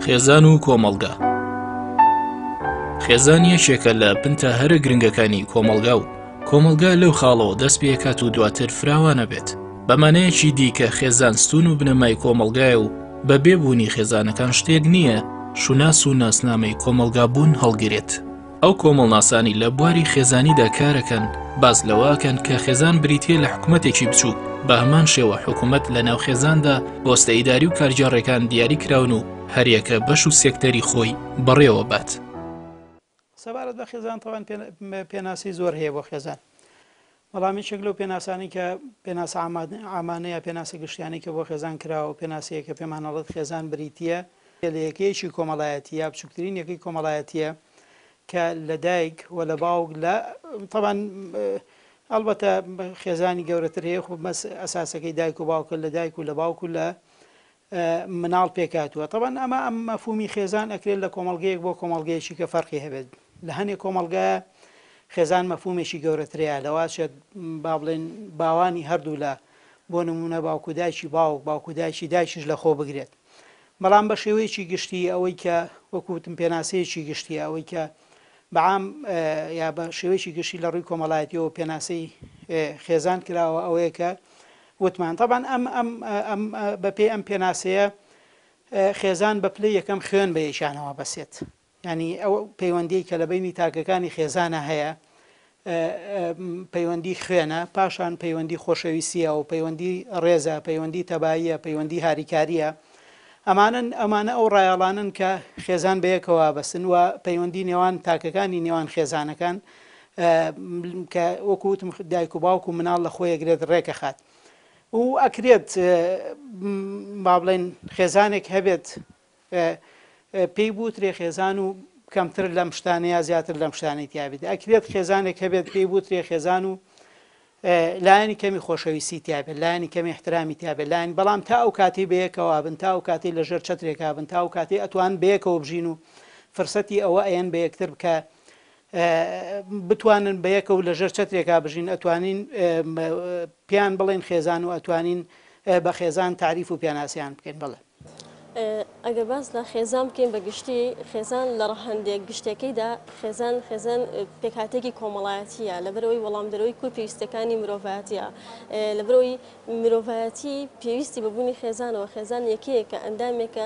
خێزان و کۆمەڵگا. خێزان یەکێکە لە بنتە هەرە گرنگەکانی کۆمەڵگا و کۆمەڵگا لەو خاڵەوە دەست پێکات و دواتر فراوانە بێت. بەمانەیەکی دیکە خێزان ستون و بنەمای کۆمەڵگایە و بە بێبوونی خێزانەکان شتێک نییە شوناس و ناسنامەی کۆمەڵگا بوون هەڵگرێت. ئەو کۆمەڵناسانی لە بواری خێزانیدا کارەکەن باز لەواکەن کە خێزان بریتیە لە حکوومەتێکی بچووک بە هەمان شێوە حکوومەت لە ناو خێزاندا بۆستە ئیداری و کارجارڕێکان دیاری کراون و هەریەکە بەش و سێکتەری خۆی بەڕێوە بات. سەبارەت بە خێزان تەوان پێناسی زۆر هەیە بۆ خێزان. وەڵامێکێک لەو پێناسانی کە پێناسە ئامانەیە پێناسە گشتیانی کە بۆ خێزان کراوە پێناسەیە کە پێمانەڵێت خێزان بریتیە لە یەکەیەکی کۆمەڵایەتی یا بچووکترین یەکەی کۆمەڵایەتیە کە لە دایک و لە باوک لە طبعاً ئەلبەتە خێزانی گەورەتر هەیە خۆ مەس ئەساسەکەی دایک و باوکە لە دایک و لە باوک و لە مناڵ پێکاتووە. طبعاً ئەمە ئەم مەفهومی خێزان ئەکرێت لە کۆمەڵگەیەک بۆ کۆمەڵگەیەکی کە فەرقی هەبێت. لە هەندێک کۆمەڵگایە خێزان مەفهومێکی گەورەترەیە لەواشێت با بڵێن باوانی هەردوو لە بۆ نمونە باوکودایکی باوک باوکودایکی دایکیش لە خۆ بگرێت. بەڵام بە شێوەیەکی گشتی ئەوەی کە وەکوتم پێناسەیەکی گشتی ئەوەی کە بەعام یا بە شێوەیەکی گشتی لە ڕووی کۆمەڵایەتیەوە پێناسەی خێزان کراوە ئەوەیە کە وتمان طبعاً ئەم بەپێی ئەم پێناسەیە خێزان بە پلەی یەکەم خوێن بە یەکیانەوە بەسێت. ینی ئەو پەیوەندی کە لە بینی تاکەکانی خێزانە هەیە پەیوەندی خوێنە، پاشان پەیوەندی خۆشەویستیە و پەیوەندی ڕێزە، پەیوەندی تەباییە، پەیوەندی هاریکاریە. ئەمانە ئەو ڕایەڵانن کە خێزان بەیەکەوە بەستن و پەیوەندی نێوان تاکەکانی نێوان خێزانەکان کە وەکوتم دایک و باوک و مناڵ لە خۆیەگرێت ڕێکە خات و ئەکرێت با بڵێن خێزانێک هەبێت پێی بوترێ خێزان و کەمتر لەم شتانەیە زیاتر لەم شتانەی تیابێت. ئەکرێت خێزانێک هەبێت پێی بوترێ خێزان و لایەنی کەمی خۆشەویستی تیابێت، لایەنی کەمی احترامی تیابێت، لایەن بەڵام تا ئەو کاتی بەیەکەوە بن، تا ئەو کاتی لەژێر چەترێکا بن، تا ئەو کاتی ئەتوان بەیەکەوە بژین و فرسەتی ئەوە ئەیەن بە یەکتر بکە بتوانن بەیەکەوە لەژێر چەترێکا بژین، ئەتوانین پیان بڵێن خێزان و ئەتوانین بە خێزان تعریف و پێناسیان بکەین. بڵێ ئەگەر باس لە خێزان بکەین بە گشتی خێزان لە ڕەهەندێک گشتەکەیدا خێزان پێکهاتێکی کۆمەڵایەتیە لەبەرەوەی وەڵامدەرەوەی کوی پێویستەکانی مرۆڤایەتیە، لەبەرەوەی مرۆڤایەتی پێویستی بەبوونی خێزانەوە. خێزان یەکەیەکە ئەندامێکە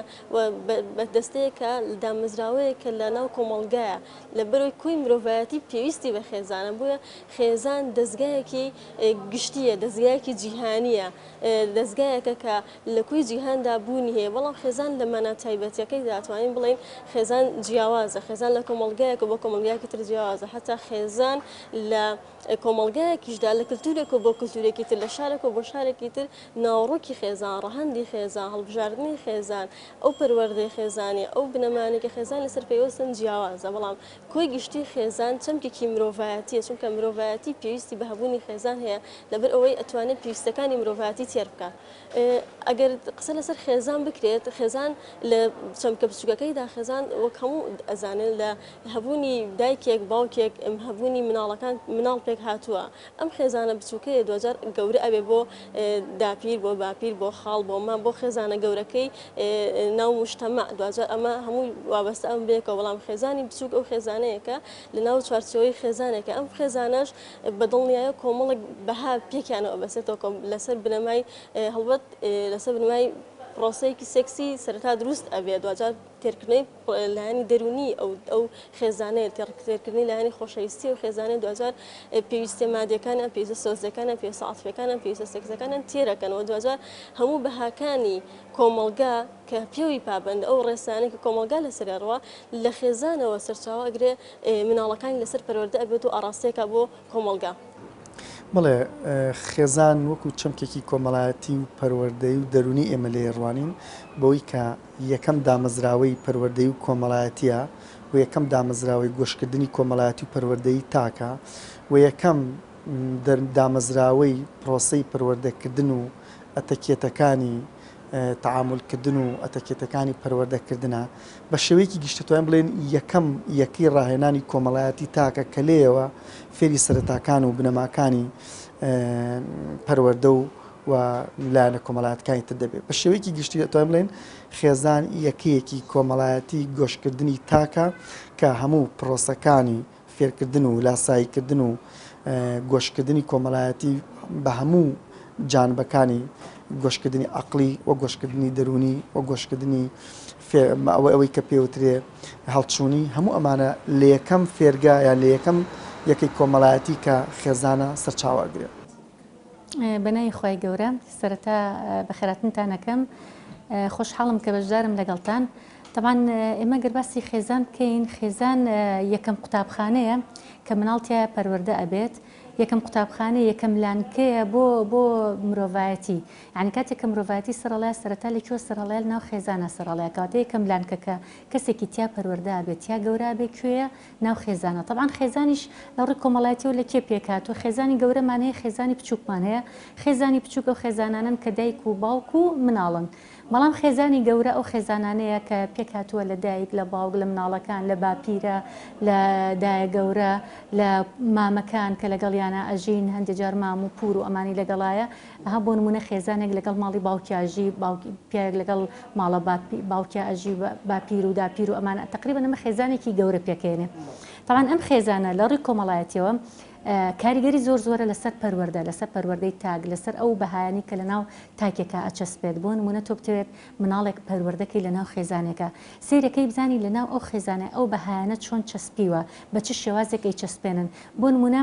بەدەستەیەکە دامەزراوەیەکە لە ناو کۆمەڵگایە، لەبەرەوەی کوی مرۆڤایەتی پێویستی بە خێزانە. بووە خێزان دەستگایەکی گشتیە، دەستگایەکی جیهانیە، دەستگایەکە کە لە کوی جیهاندا بوونی هەیە. بەڵام خێزان لە مەنا تایبەتیەکەی دەتوانین بڵین خێزان جیاوازە، خێزان لە کۆمەڵگایەک بۆ کۆمەڵگایەکی تر جیاوازە، حتا خێزان لە کۆمەڵگایەکیشدا لە کلتورێک بۆ کلتورێکی تر، لە شارێک بۆ شارێکی تر ناوڕۆکی خێزان، ڕەهەندی خێزان، هەڵبژاردننی خێزان، ئەو پەروەردەی خێزانی، ئەو بنەمانێکی خێزان لەسەر پێوەستن جیاوازە. بەڵام کۆی گشتی خێزان چەمکێکی مرۆڤایەتیە، چونکە مرۆڤایەتی پێویستی بە هەبوونی خێزان هەیە، لەبەر ئەوەی ئەتوانێت پێویستەکانی مرۆڤایەتی تێر بکات. ئەگەر قسە لەسەر خێزان بکرێت، خێزان لە چەمکە بچووکەکەیدا خێزان وەک هەموو ئەزانن لە هەبوونی دایکێک باوکێک هەبوونی مناڵەکان مناڵ پێک هاتووە. ئەم خێزانە بچووکەیە دوجار گەورە ئەبێ بۆ داپیر، بۆ باپیر، بۆ خاڵ، بۆ مام، بۆ خێزانە گەورەکەی ناو مجتەمع دوجار ئەمە هەموو وابەستە ئەم بێکەوە. بەڵام خێزانی بچووک ئەو خێزانەیەکە لە ناو چوارچەوەی خێزانێکە. ئەم خێزانەش بەدڵنیایە کۆمەڵێک بەها پێکیانەوە بەسێتەوە لەسەر بنەمای هەڵبەت لەسەر بنەمای پرۆسەیەکی سێکسی سەرەتا دروست ئەبێت، دوجار تێرکردنەوەی لایەنی دەرونی ئەو خێزانەیە، تێرکردنی لایەنی خۆشەویستی و خێزانەی دوجار پێویستە مادیەکانیان، پێویستە سۆزەکانیان، پێویستە عاتفیەکانیان، پێویستە سێکسەکانیان تێرەکەنەوە. دوجار هەموو بەهاکانی کۆمەڵگا کە پێوی پابند ئەو ڕێسانەی کە کۆمەڵگا لەسەرەڕوە لە خێزانەوە سەرچاوە ئەگرێ مناڵەکانی لەسەر پەروەردە ئەبێت و ئاڕاستەیەکە بۆ کۆمەڵگا. بڵێ خێزان وەکو چەمکێکی کۆمەڵایەتی و پەروەردەی و دەرونی ئێمە لێ ڕوانین بەوەی کە یەکەم دامەزراوەی پەروەردەی و کۆمەڵایەتیە و یەکەم دامەزراوەی گۆشکردنی کۆمەڵایەتی و پەروەردەی تاکە و یەکەم دامەزراوەی پرۆسەی پەروەردەکردن و ئەتەکێتەکانی تعاملکردن و ئەتەکێتەکانی پەروەردەکردنە بە شێوەیەکی گشتتوان بڵێن یەکەی ڕاهێنانی کۆمەڵایەتی تاکە کە لێەوە فێری سەرەتاکان و بنەماکانی پەروەردە و و لایەنە کۆمەڵایەتەکانی تر دەبێت بە شێوەیەکی گشتی دەتوانین بڵێن خێزان یەکەیەکی کۆمەڵایەتی گۆشتکردنی تاکە کە هەموو پرۆسەکانی فێرکردن و لاساییکردن و گۆشتکردنی کۆمەڵایەتی بە هەموو جانبەکانی گۆشتکردنی عەقلی و گۆشتکردنی دەرونی و گۆشتکردنی ئەوەی کە پێوترێ هەڵچوونی هەموو ئەمانە لە یەکەم فێرگا یان لە یەکەم یەکەی کۆمەڵایەتی کە خێزانە سەرچاوەگرێت. بەنای خۆی گەورە سەرەتا بەخێراتنتانەکەم خۆشحاڵم کە بەشدارم لەگەڵتان. طبعاً ئێمە گەرباسی خێزان بکەین. خێزان یەکەم قوتابخانەیە کە مناڵتیایە پەروەردە ئەبێت. یەکەم قوتابخانە یەکەم لانکەیە بۆ مرۆڤایەتی. یعنی کاتێک کە مرۆڤایەتی سەرەڵایە سەرەتا لەکوێ سەرەڵایە ناو خێزانە سەرەڵایە کاتێ یەکەم لانکەکە کەسێکی تیا پەروەردە ئەبێت یا گەورە بێ کوێیە ناو خێزانە. طبعاً خێزانیش لە ڕێی کۆمەڵایەتیەوە لە کێ پێکاتوە خێزانی گەورەمان هەیە خێزانی بچووکمان هەیە. خێزانی بچووک ئەو خێزانانن کە دایک و باوک و مناڵن. بەڵام خێزانی گەورە ئەو خێزانانەیە کە پێکاتووە لە دایک لە باوک لە مناڵەکان لە باپیرە لە دایە گەورە لە مامەکان کە لەگەڵیانە ئەژین هەندێک جار مام و پور و ئەمانی لەگەڵایە ئەها بۆ نمونە خێزانێک لەگەڵ ماڵی باوکیاژی پیاێک لەگەڵ ماڵە باوکیا ئەژی باپیر و داپیر و ئەمانە تقریبا ئەمە خێزانێکی گەورە پێکێنێ. طبعاً ئەم خێزانە لە ڕێی کۆمەڵایەتیەوە کاریگەری زۆرە لەسەر پەروەردە لەسەر پەروەردەی تاگ لەسەر ئەو بەهایانی کە لە ناو تاکێکە ئەچەسپێت بۆ نمونە تۆ بتوێت مناڵێک پەروەردەکەی لە ناو خێزانێکە سیرەکەی بزانی لە ناو ئەو خێزانە ئەو بەهایانە چۆن چەسپیوە بە چ شێوازێک ئەیچەسپێنن. بۆ نمونە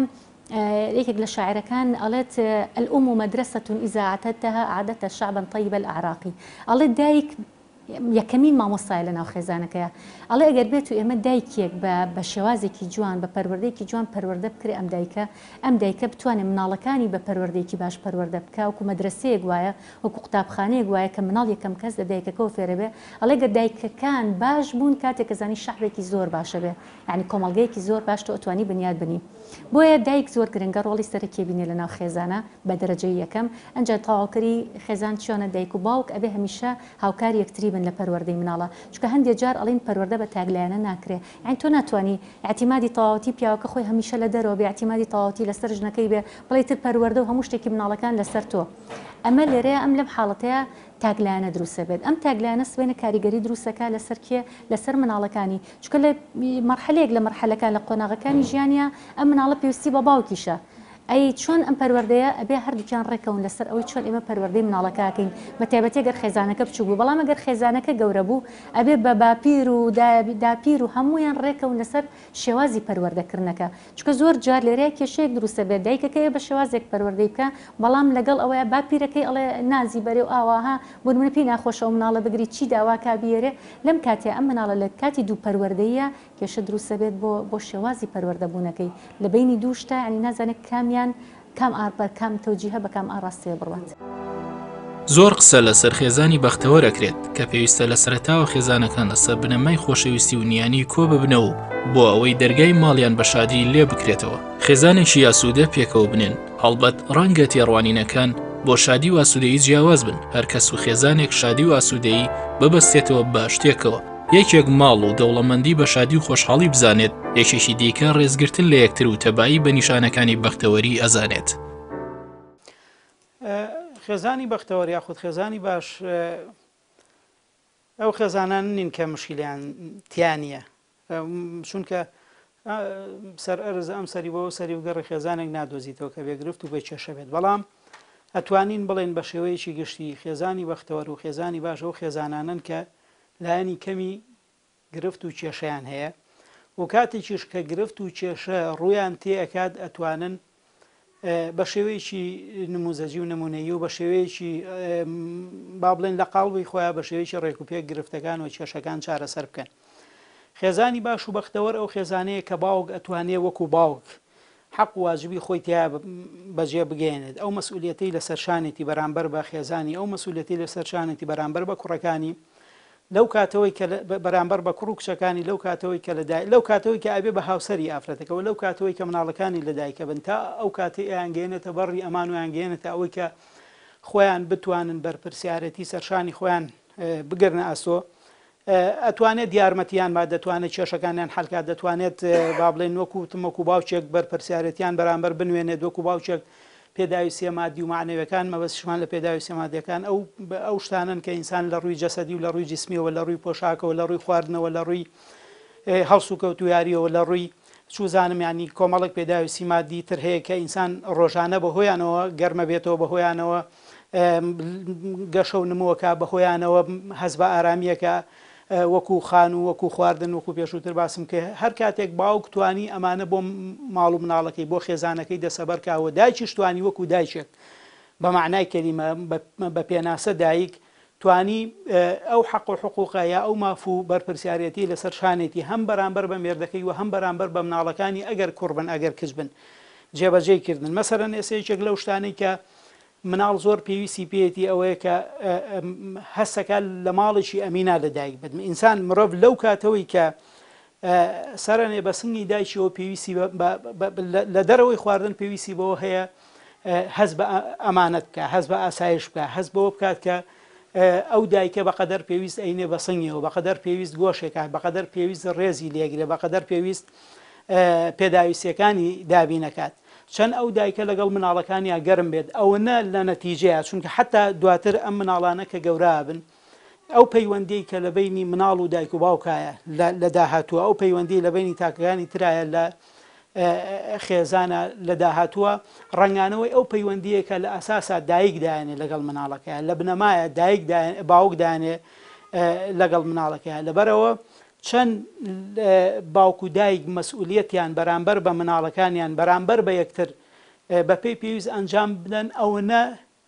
یەکێک لە شاعرەکان ئەڵێت الأم مدرسة إذا أعددتها أعددت شعبا طيب الأعراق. ئەڵێت دایک یەکەمین مامۆستای لە ناو خێزانەکەیە. ئەڵێ ئەگەر بێت و ئێمە دایکێک بە شێوازێکی جوان بە پەروەردەیەکی جوان پەروەردە بکرێ ئەم دایکە بتوانێت مناڵەکانی بە پەروەردەیەکی باش پەروەردە بکە وەکو مەدرسەیەک وایە وەکو قوتابخانەیەک وایە کە مناڵ یەکەم کەس لە دایکەکەەوە فێرە بێ. ئەڵێ گە دایکەکان باش بوون کاتێک کە زانی شەحرێکی زۆر باشە بێ یعنی کۆمەڵگەیەکی زۆر باش تۆ ئەتوانی بنیاد بنی. بۆیە دایک زۆر گرنگە ڕۆڵی سەرەکی بینێ لە ناو خێزانە بە دەرەجەی یەکەم. ئەنجا تەواوکەری خێزان چۆنە دایک و باوک ئەبێ هەمیشە هاوکاری یەکتری بن لە پەروەردەی مناڵە چونکە هەندێک جار ئەڵین پەروەردە بە تاگلایەنە ناکرێ. یعنی تۆ ناتوانانی اعتیمادی تەواوەتی پیاوەکە خۆی هەمیشە لە دەرەوە بێ اعتیمادی تەواوەتی لەسەر ژنەکەی بێ بڵێ تر پەروەردە و هەموو شتێکی مناڵەکان لەسەر تۆ. ئەمە لێرەیە ئەم لەم حاڵەتەیە تاگلایەنە دروستە بێت. ئەم تاگلایەنە سوێنە کاریگەری دروستەکە لەسەر کێ لەسەر مناڵەکانی چونکە لە مەرحەلەیەک لە مەرحەلەکان لە قۆناغەکانی ژیانە ئەم مناڵە پێویستی بە باوکیشە. ئەی چۆن ئەم پەروەردەیە ئەبێ هەردووکیان ڕێکەون لەسەر ئەوەی چۆن ئێمە پەروەردەی مناڵەکەکەین بە تایبەتی گەر خێزانەکە بچوو بوو. بەڵام ئەگەر خێزانەکە گەورە بوو ئەبێ بە باپیر و داپیر و هەمویان ڕێکەون لەسەر شێوازی پەروەردەکردنەکە چونکە زۆر جار لێرەیە کێشەیەک دروستە بێت دایکەکەی بە شێوازێک پەروەردەی بکە بەڵام لەگەڵ ئەوەیە باپیرەکەی ئەڵێ نازی بەرێ و ئاواها بۆ نمونە پێی ناخۆشە و مناڵە بگری چی داوا کابیێرێ لەم کاتێ ئەم مناڵە لە کاتی دوو پەروەردەیە کێشە دروستە بێت بۆ شێوازی پەروەردەبوونەکەی لە بینی دوو شتە ینی نازانێت کامیان کام ئاربەر کام تەوجیهە بە کام ئاڕاستەیە بڕوات. زۆر قسە لەسەر خێزانی بەختەوە دەکرێت کە پێویستە لە سەرەتاوە خێزانەکان لەسەر بنەمای خۆشەویستی و نیانی کۆ ببنەوە بۆ ئەوەی دەرگای ماڵیان بە شادی لێ بکرێتەوە. خێزانێکی یاسوودە پێکەوە بنێن هەڵبەت ڕەنگە تێڕوانینەکان بۆ شادی و ئاسوودەیی جیاواز بن هەر کەس و خێزانێک شادی و ئاسوودەیی ببەستێتەوە بە شتێکەوە. یەکێک ماڵ و دەوڵەمەندی بە شادی و خۆشحاڵی بزانێت یەکێکی دیکە ڕێزگرتن لە یەکتر و تەبایی بە نیشانەکانی بەختەوەری ئەزانێت. خێزانی بەختەوەری یاخود خێزانی باش ئەو خێزانان نین کە مشکلیان تیانە چونکە سەر ئەرز ئەم سەری بۆ سەری و گەڕی خێزانێک نادۆزیتەوە کە بێگرفت و بێ کێشە بێت. بەڵام ئەتوانین بڵێن بە شێوەیەکی گشتی خێزانی بەختەوەر و خێزانی باش ئەو خێزانانن کە لایەنی کەمی گرفت و کێشەیان هەیە و کاتێکیش کە گرفت و کێشە ڕویان تێئەکات ئەتوانن بە شێوەیەکی نموزەجی و نمونەیی و بە شێوەیەکی با بڵێن لە قاڵبی خۆیان بە شێوەیەکی ڕێکوپێک گرفتەکان و کێشەکان چارەسەر بکەن. خێزانی باش و بەختەوەر ئەو خێزانەیە کە باوک ئەتوانێ وەکو باوک حەق و واجبی خۆی تیا بەجێ بگەێنێت ئەو مەسئولیەتەی لەسەر شانێتی بەرامبەر بە خێزانی ئەو مەسئولیەتی لەسەر شانێتی بەرامبەر بە کوڕەکانی لەو کاتەوەی کە بەرامبەر بە کوڕ و کچەکانی لەو کاتەوەی کە لەو کاتەوەی کە ئەبێ بە هاوسەری ئافرەتەکەەوە لەو کاتەوەی کە مناڵەکانی لەدایکە بن تا ئەو کاتێ ئەیانگەێنێتە بەڕی ئەمان و یانگەێنێتە ئەوەی کە خۆیان بتوانن بەرپرسیارەتی سەرشانی خۆیان بگرنە ئاسۆ ئەتوانێت یارمەتیان با دەتوانێت کێشەکانیان حەلکات دەتوانێت با بڵێن وەکو باوچێک بەرپرسیارەتیان بەرامبەر بنوێنێت وەکو باوچێک پێداویستیە مادی و معنەوەکان مەبەستیشمان لە پێداویستیە مادیەکان ئەو شتانن کە ئینسان لە ڕووی جەسەدی و لە ڕووی جسمیەوە لە ڕووی پۆشاکەوە لە ڕووی خواردنەوە لە ڕووی هەڵسو کەوتویاریەوە لە ڕووی چوزانم ینی کۆمەڵک پێداویستی مادی تر هەیە کە ئینسان ڕۆژانە بەهۆیانەوە گەرمە بێتەوە بەهۆیانەوە گەشە و نمووەکە بەهۆیانەوە هەز بە ئارامیەکە وەکو خان و وەکو خواردن وەکو پێشووتر باسم کە هەر کاتێک باوک توانی ئەمانە بۆ ماڵ و مناڵەکەی بۆ خێزانەکەی دەسەبەرکاوە دایکیش توانی وەکو دایکێک بە معنای کەلیمە بە پێناسە دایک توانی ئەو حەق و حقوقە یا ئەو مافوو بەرپرسیارەتی لەسەر شانێتی هەم بەرامبەر بە مێردەکەی و هەم بەرامبەر بە مناڵەکانی ئەگەر کوڕبن ئەگەر کچ بن جێبەجێکردن مەسەرەن ئێسەیەکێک لەو شتانەی کە مناڵ زۆر پێویستی پێێتی ئەوەیە کە هەستەکە لە ماڵێکی ئەمینا لەدایک بدن ئینسان مرۆڤ لەو کاتەوەی کە سەرەنێ بە سنگی دایکیەوە پێویستی لە دەرەوەی خواردن پێویستی بەوە هەیە هەز بە ئەمانەت بکە هەز بە ئاسایش بکە هەز بەوە بکات کە ئەو دایکە بەقەدەر پێویست ئەینێ بە سنگیەوە بەقەدەر پێویست گۆشێکە بەقەدەر پێویست ڕێزی لێگرێ بەقەدەر پێویست پێداویستیەکانی دابینەکات چەند ئەو دایکە لەگەڵ مناڵەکانی گەرم بێت ئەوە نە لە نەتیجەیە چونکە حتا دواتر ئەم مناڵانە کە گەورە بن ئەو پەیوەندی کە لە بینی مناڵ و دایک و باوکایە لە داهاتووە ئەو پەیوەندی لە بینی تاکەکانی ترایە لە خێزانە لە داهاتووە ڕنگانەوەی ئەو پەیوەندیە کە لە ئەساسا دایک دایانێ لەگەڵ مناڵەکەیە لە بنەمایە باوک دایانێ لەگەڵ مناڵەکەیە لەبەرەوە چەند باوک و دایک مەسئولیەتیان بەرامبەر بە مناڵەکانیان بەرامبەر بە یەکتر بەپێی پێویست ئەنجام بدەن ئەوەنە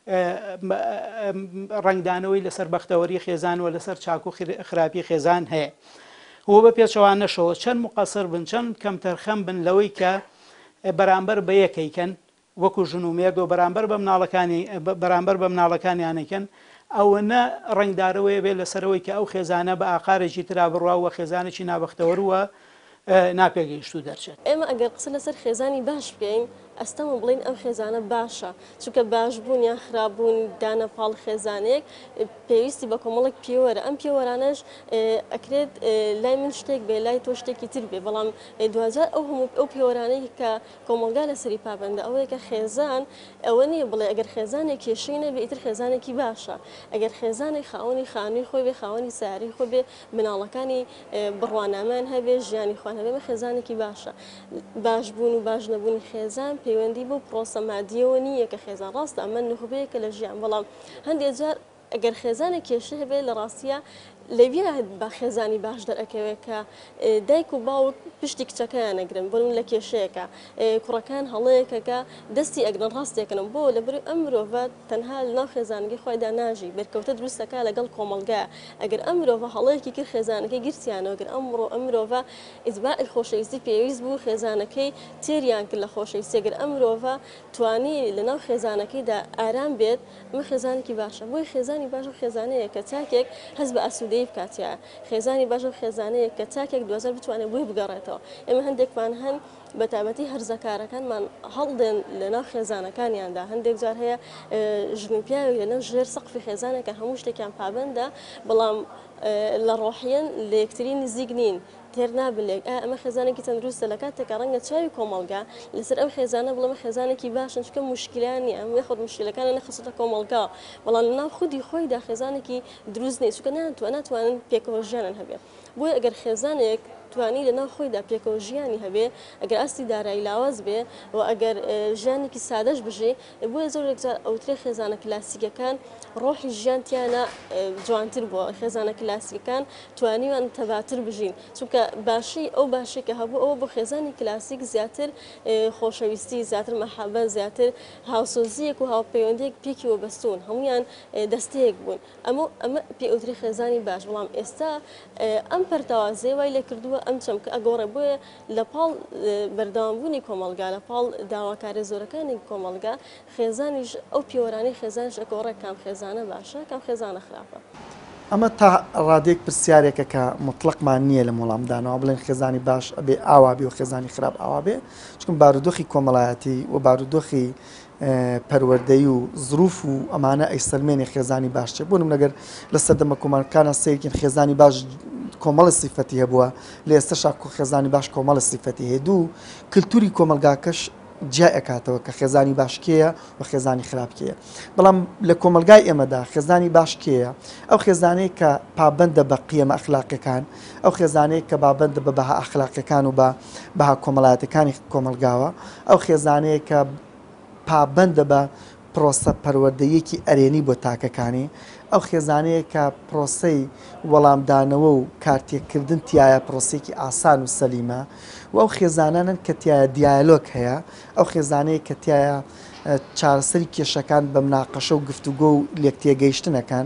ڕنگدانەوەی لەسەر بەختەوەری خێزان و لەسەر چاک و خراپی خێزان هەیە هو بە پێچەوانەشەوە چەند مقەسر بن چەند کەمتەرخەم بن لەوەی کە بەرامبەر بە یەکەیکەن وەکو ژن و مێرد و بەرامبەر بە مناڵەکانیانەکەن ئەوەنە ڕنگدارەوەی بێت لەسەرەوەی کە ئەو خێزانە بە ئاقارێکی ترا بڕواوە خێزانێکی نابەختەوەروە ناپێگەیشت و دەرچێت ئێمە ئەگەر قسە لەسەر خێزانی باش بکەین ئەستەمە بڵین ئەم خێزانە باشە چونکە باشبوون یان خراپبوون دانەپاڵ خێزانێک پێویستی بە کۆمەڵێک پێوەرە ئەم پێوەرانەش ئەکرێت لای من شتێک بێ لای تۆ شتێکی تر بێ بەڵام دوجار ئەو پێوەرانەی کە کۆمەلگا لەسەری پابندە ئەوەیە کە خێزان ئەوە نییە بڵێ ئەگەر خێزانێک کێشەی نەبێ ئیتر خێزانێکی باشە ئەگەر خێزانێک خاوەنی خانووی خۆی بێ خاوەنی ساری خۆ بێ مناڵەکانی بڕوانامان هەبێ ژیانی خوان هەبێ خێزانێکی باشە باشبوون و باش نەبوونی خێزان پەیوەندی بۆ پرۆسە مادیەوە نییە کە خێزان ڕاستە ئەمە نخبەیەکە لە ژیان بەڵام هەندێک جار ئەگەر خێزانێک کێشە هەبێت لە ڕاستیە لەبیە بە خێزانی باش دەرەکەوێت کە دایک و باوک پشتی کچەکەیان نەگرن بۆ لە کێشەیەەکە کوڕەکان هەڵەیەکەکە دەستی ئەگرن ڕاستێکن بۆ لەبەر ئەم مرۆڤە تەنها لەناو خێزانگی خۆیدا ناژی بەرکەوتە دروستەکە لەگەڵ کۆمەلگا ئەگەر ئەم مرۆڤە هەڵەیەکی کرد خێزانەکەی گرتیانەوە گەر ئەم مرۆڤە ئیتباعی خۆشەویستی پێویست بوو خێزانەکەی تێریان کرد لە خۆشەویستی ئەگەر ئەم مرۆڤە توانی لەناو خێزانەکەیدا ئارام بێت ئەمە خێزانێکی باشە بۆی خێزانی باش و خێزانەیە کە چاکێک هەست بە ئاسوودەی بکاتیە خێزانی باش و خێزانەیە کە چاکێک دوازار بتوانێت بۆی بگەڕێتەوە ئێمە هەندێکمان هەن بە تایبەتی هەرزەکارەکانمان هەڵدێن لەناو خێزانەکانیاندا هەندێک جار هەیە ژن پیاوێک لەناو ژێر سەقفی خێزانێکە هەموو شتێکیان پابندە بەڵام لە ڕۆحیەن لە یەکتری نزیک نین تێر نابلێک ئەمە خێزانێکی تەندروستە لە کاتێکە ڕەنگە چاوی کۆمەلگا لەسەر ئەو خێزانە بڵەمە خێزانێکی باشن چکە مشکلانی ئەم خۆت مشکلەکانی نەخستە کۆمەلگا بەڵام لەناو خودی خۆیدا خێزانێکی دروست نیست چکە ناتوانن پێکەوە ژیانن هەبێت بۆیە ئەگەر خێزانێک توانی لەناو خۆیدا پێکەوە ژیانی هەبێ ئەگەر ئاستی دارایی لاواز بێ و ئەگەر ژیانێکی سادەش بژێ بۆیە زۆرێک جار ئەوترێ خێزانە کلاسیکەکان ڕۆحی ژیانتیانە جوانتر بووە خێزانە کلاسیکەکان توانیوان تەباتر بژین چونکە باشی ئەو باشێکە هەبوو ئەوە بۆ خێزانی کلاسیک زیاتر خۆشەویستی زیاتر مەحەبەت زیاتر هاوسۆزیەک و هاوپەیوەندیەک پێکی وەبەستون هەمویان دەستەیەک بوون ئەمە پێ ئەوتری خێزانی باش بەڵام ئێستا ئەم پەرتەوازەی وای لێ کردووە ئەم چەمکە ئەگۆڕێ بۆیە لە پاڵ بەردەوامبوونی کۆمەلگا لە پاڵ داواکاری زۆرەکانی کۆمەلگا خێزانیش ئەو پیوەرانی خێزانش ئەگۆڕێ کام خێزانە باشە کام خێزانە خراپە ئەمە تا ڕادێک پرسیارێکە کە مطلقمان نییە لە وەڵامدانەوە بڵێن خێزانی باش ئەبێ ئاوا بێ و خێزانی خراپ ئاوا بێ چونکە بارودۆخی کۆمەڵایەتی و بارودۆخی پەروەردەی و زروف و ئەمانە ئەیسەلمێنێ خێزانی باشچێ بوونم لەگەر لە سەردەمە کۆمەڵەکانە سەیرکن خێزانی باش کۆمەڵە سیفەتی هەبووە لە ئێستاشا خێزانی باش کۆمەڵە سیفەتی هەیە دوو کللتوری کۆمەلگاکەش جیاکاتەوە کە خێزانی باشکەیە و خێزانی خراپکەیە بەڵام لە کۆمەلگای ئێمەدا خێزانی باشکەیە ئەو خێزانەی کە پابندە بە قیەمە ئەخلاقیەکان ئەو خێزانەی کە بابندە بە بەها ئەخلاقیەکان و بەها کۆمەڵایەتەکانی کۆمەلگاوە ئەو خێزانەیە کە پابندە بە پرۆسە پەروەردەیەکی ئەرێنی بۆ تاکەکانی ئەو خێزانەیە کە پرۆسەی وەڵامدانەوە و کارتێککردن تایە پرۆسێکی ئاسان و سەلیمە و ئەو خێزانانن کە تایە دیالۆک هەیە ئەو خێزانەیە کە تایە چارەسەری کێشەکان بە مناقەشە و گفتوگۆ و لێکتێگەیشتنەکان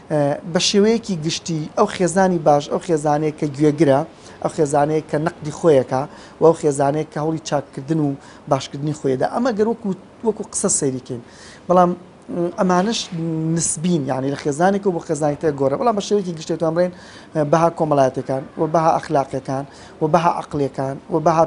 بە شێوەیەکی گشتی ئەو خێزانی باش ئەو خێزانەیە کە گوێگرە ئەو خێزانەیە کە نەقدی خۆیەکە و ئەو خێزانەیە کە هەوڵی چاکردن و باشکردنی خۆیدا ئەمە گەر وەکو قسە سەیریکەین بەڵام ئەمانش نسبین یعنی لە خێزانێک و بۆ خێزانی تر گۆرە بەڵام بە شێوەیەکی گشتێت ئەمڕێن بەها کۆمەڵایەتەکان و بەها ئەخلاقیەکان و بەها عەقلەکان و بەها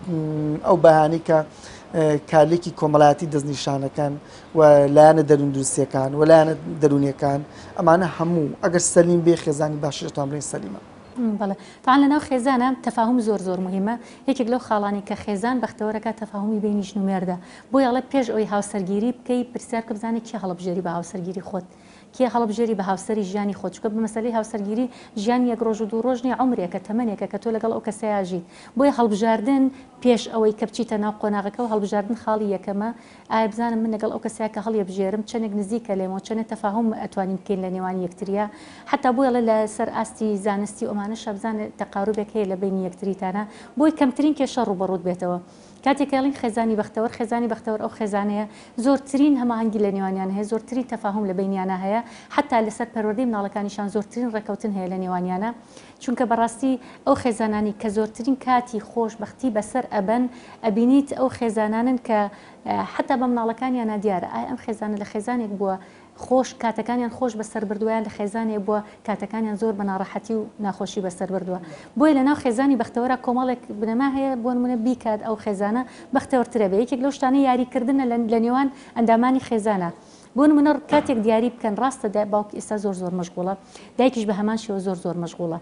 ئەو بەهانەی کە کارلێکی کۆمەڵایەتی دەستنیشانەکان و لایەنە دەروندروستیەکان و لایەنە دەرونیەکان ئەمانە هەموو ئەگەر سەلیم بێ خێزانی باشێت ئەمڕێن سەلیمە. بەڵێ تاان لەناو خێزانە تەفاهم زۆر مهمە یەکێک لەو خاڵانی کە خێزان بەختەوەرەکە تەفاهمی بینی ژن و مێردە بۆ یاڵە پێش ئەوی هاوسەرگیری بکەی پرسیار کە بزانێت کێ هەڵبژێری بە هاوسەرگیری خۆت کێ هەڵبژێری بە هاوسەری ژیانی خۆت چکە بە مەسەلەی هاوسەرگیری ژیان یەک ڕۆژ و دوو ڕۆژنی عمرێکە تەمەنێکە کە تۆ لەگەڵ ئەو کەسەیاژیت بۆیە هەڵبژاردن پێش ئەوەی کە بچیتە ناو قۆناغەکە و هەڵبژاردن خاڵی یەکەمە ئایا بزانم من لەگەڵ ئەو کەسەیە کە هەڵیە بژێرم چەندێک نزیکە لێمەوە چەندێک تەفاهم ئەتوانین بکەین لە نێوانی یەکتریە حتا بۆیە لە سەر ئاستی زانستی ئەمانەش بزانێت تەقاروبێک هەیە لە بینی یەکتریتانە بۆی کەمترین کێشە ڕوبەڕوود بێتەوە کاتێکڵین خێزانی بەختەوەر ئەو خێزانەیە زۆرترین هەماهنگگی لە نێوانیان هەیە زۆرترین تەفاهم لە بینیانە هەیە حتا لەسەر پەروەردەی مناڵەکانیشان زۆرترین ڕێکەوتن هەیە لە نێوانیانە چونکە بەڕاستی ئەو خێزانانی کە زۆرترین کاتی خۆشبەختی بەسەر ئەبەن ئەبینیت ئەو خێزانانن کە حتا بە مناڵەکانیانە دیارە ئایا ئەم خێزانە لە خێزانێک بووە خۆش کاتەکانیان خۆش بەسەر بردوویان لە خێزانێک بووە کاتەکانیان زۆر بە ناڕەحەتی و ناخۆشی بەسەر بردووە بۆیە لەناو خێزانی بەختەوەرە کۆمەڵێک بنەما هەیە بۆ نمونە بیکات ئەو خێزانە بەختەوەرترە بێ یەکێک لەو شتانە یاریکردنە لە نێوان ئەندامانی خێزانە بۆ نمونە کاتێک دیاری بکەن ڕاستە باوکی ئێستا زۆر مەشغوڵە دایکیش بە هەمان شێوە زۆر مەشغوڵە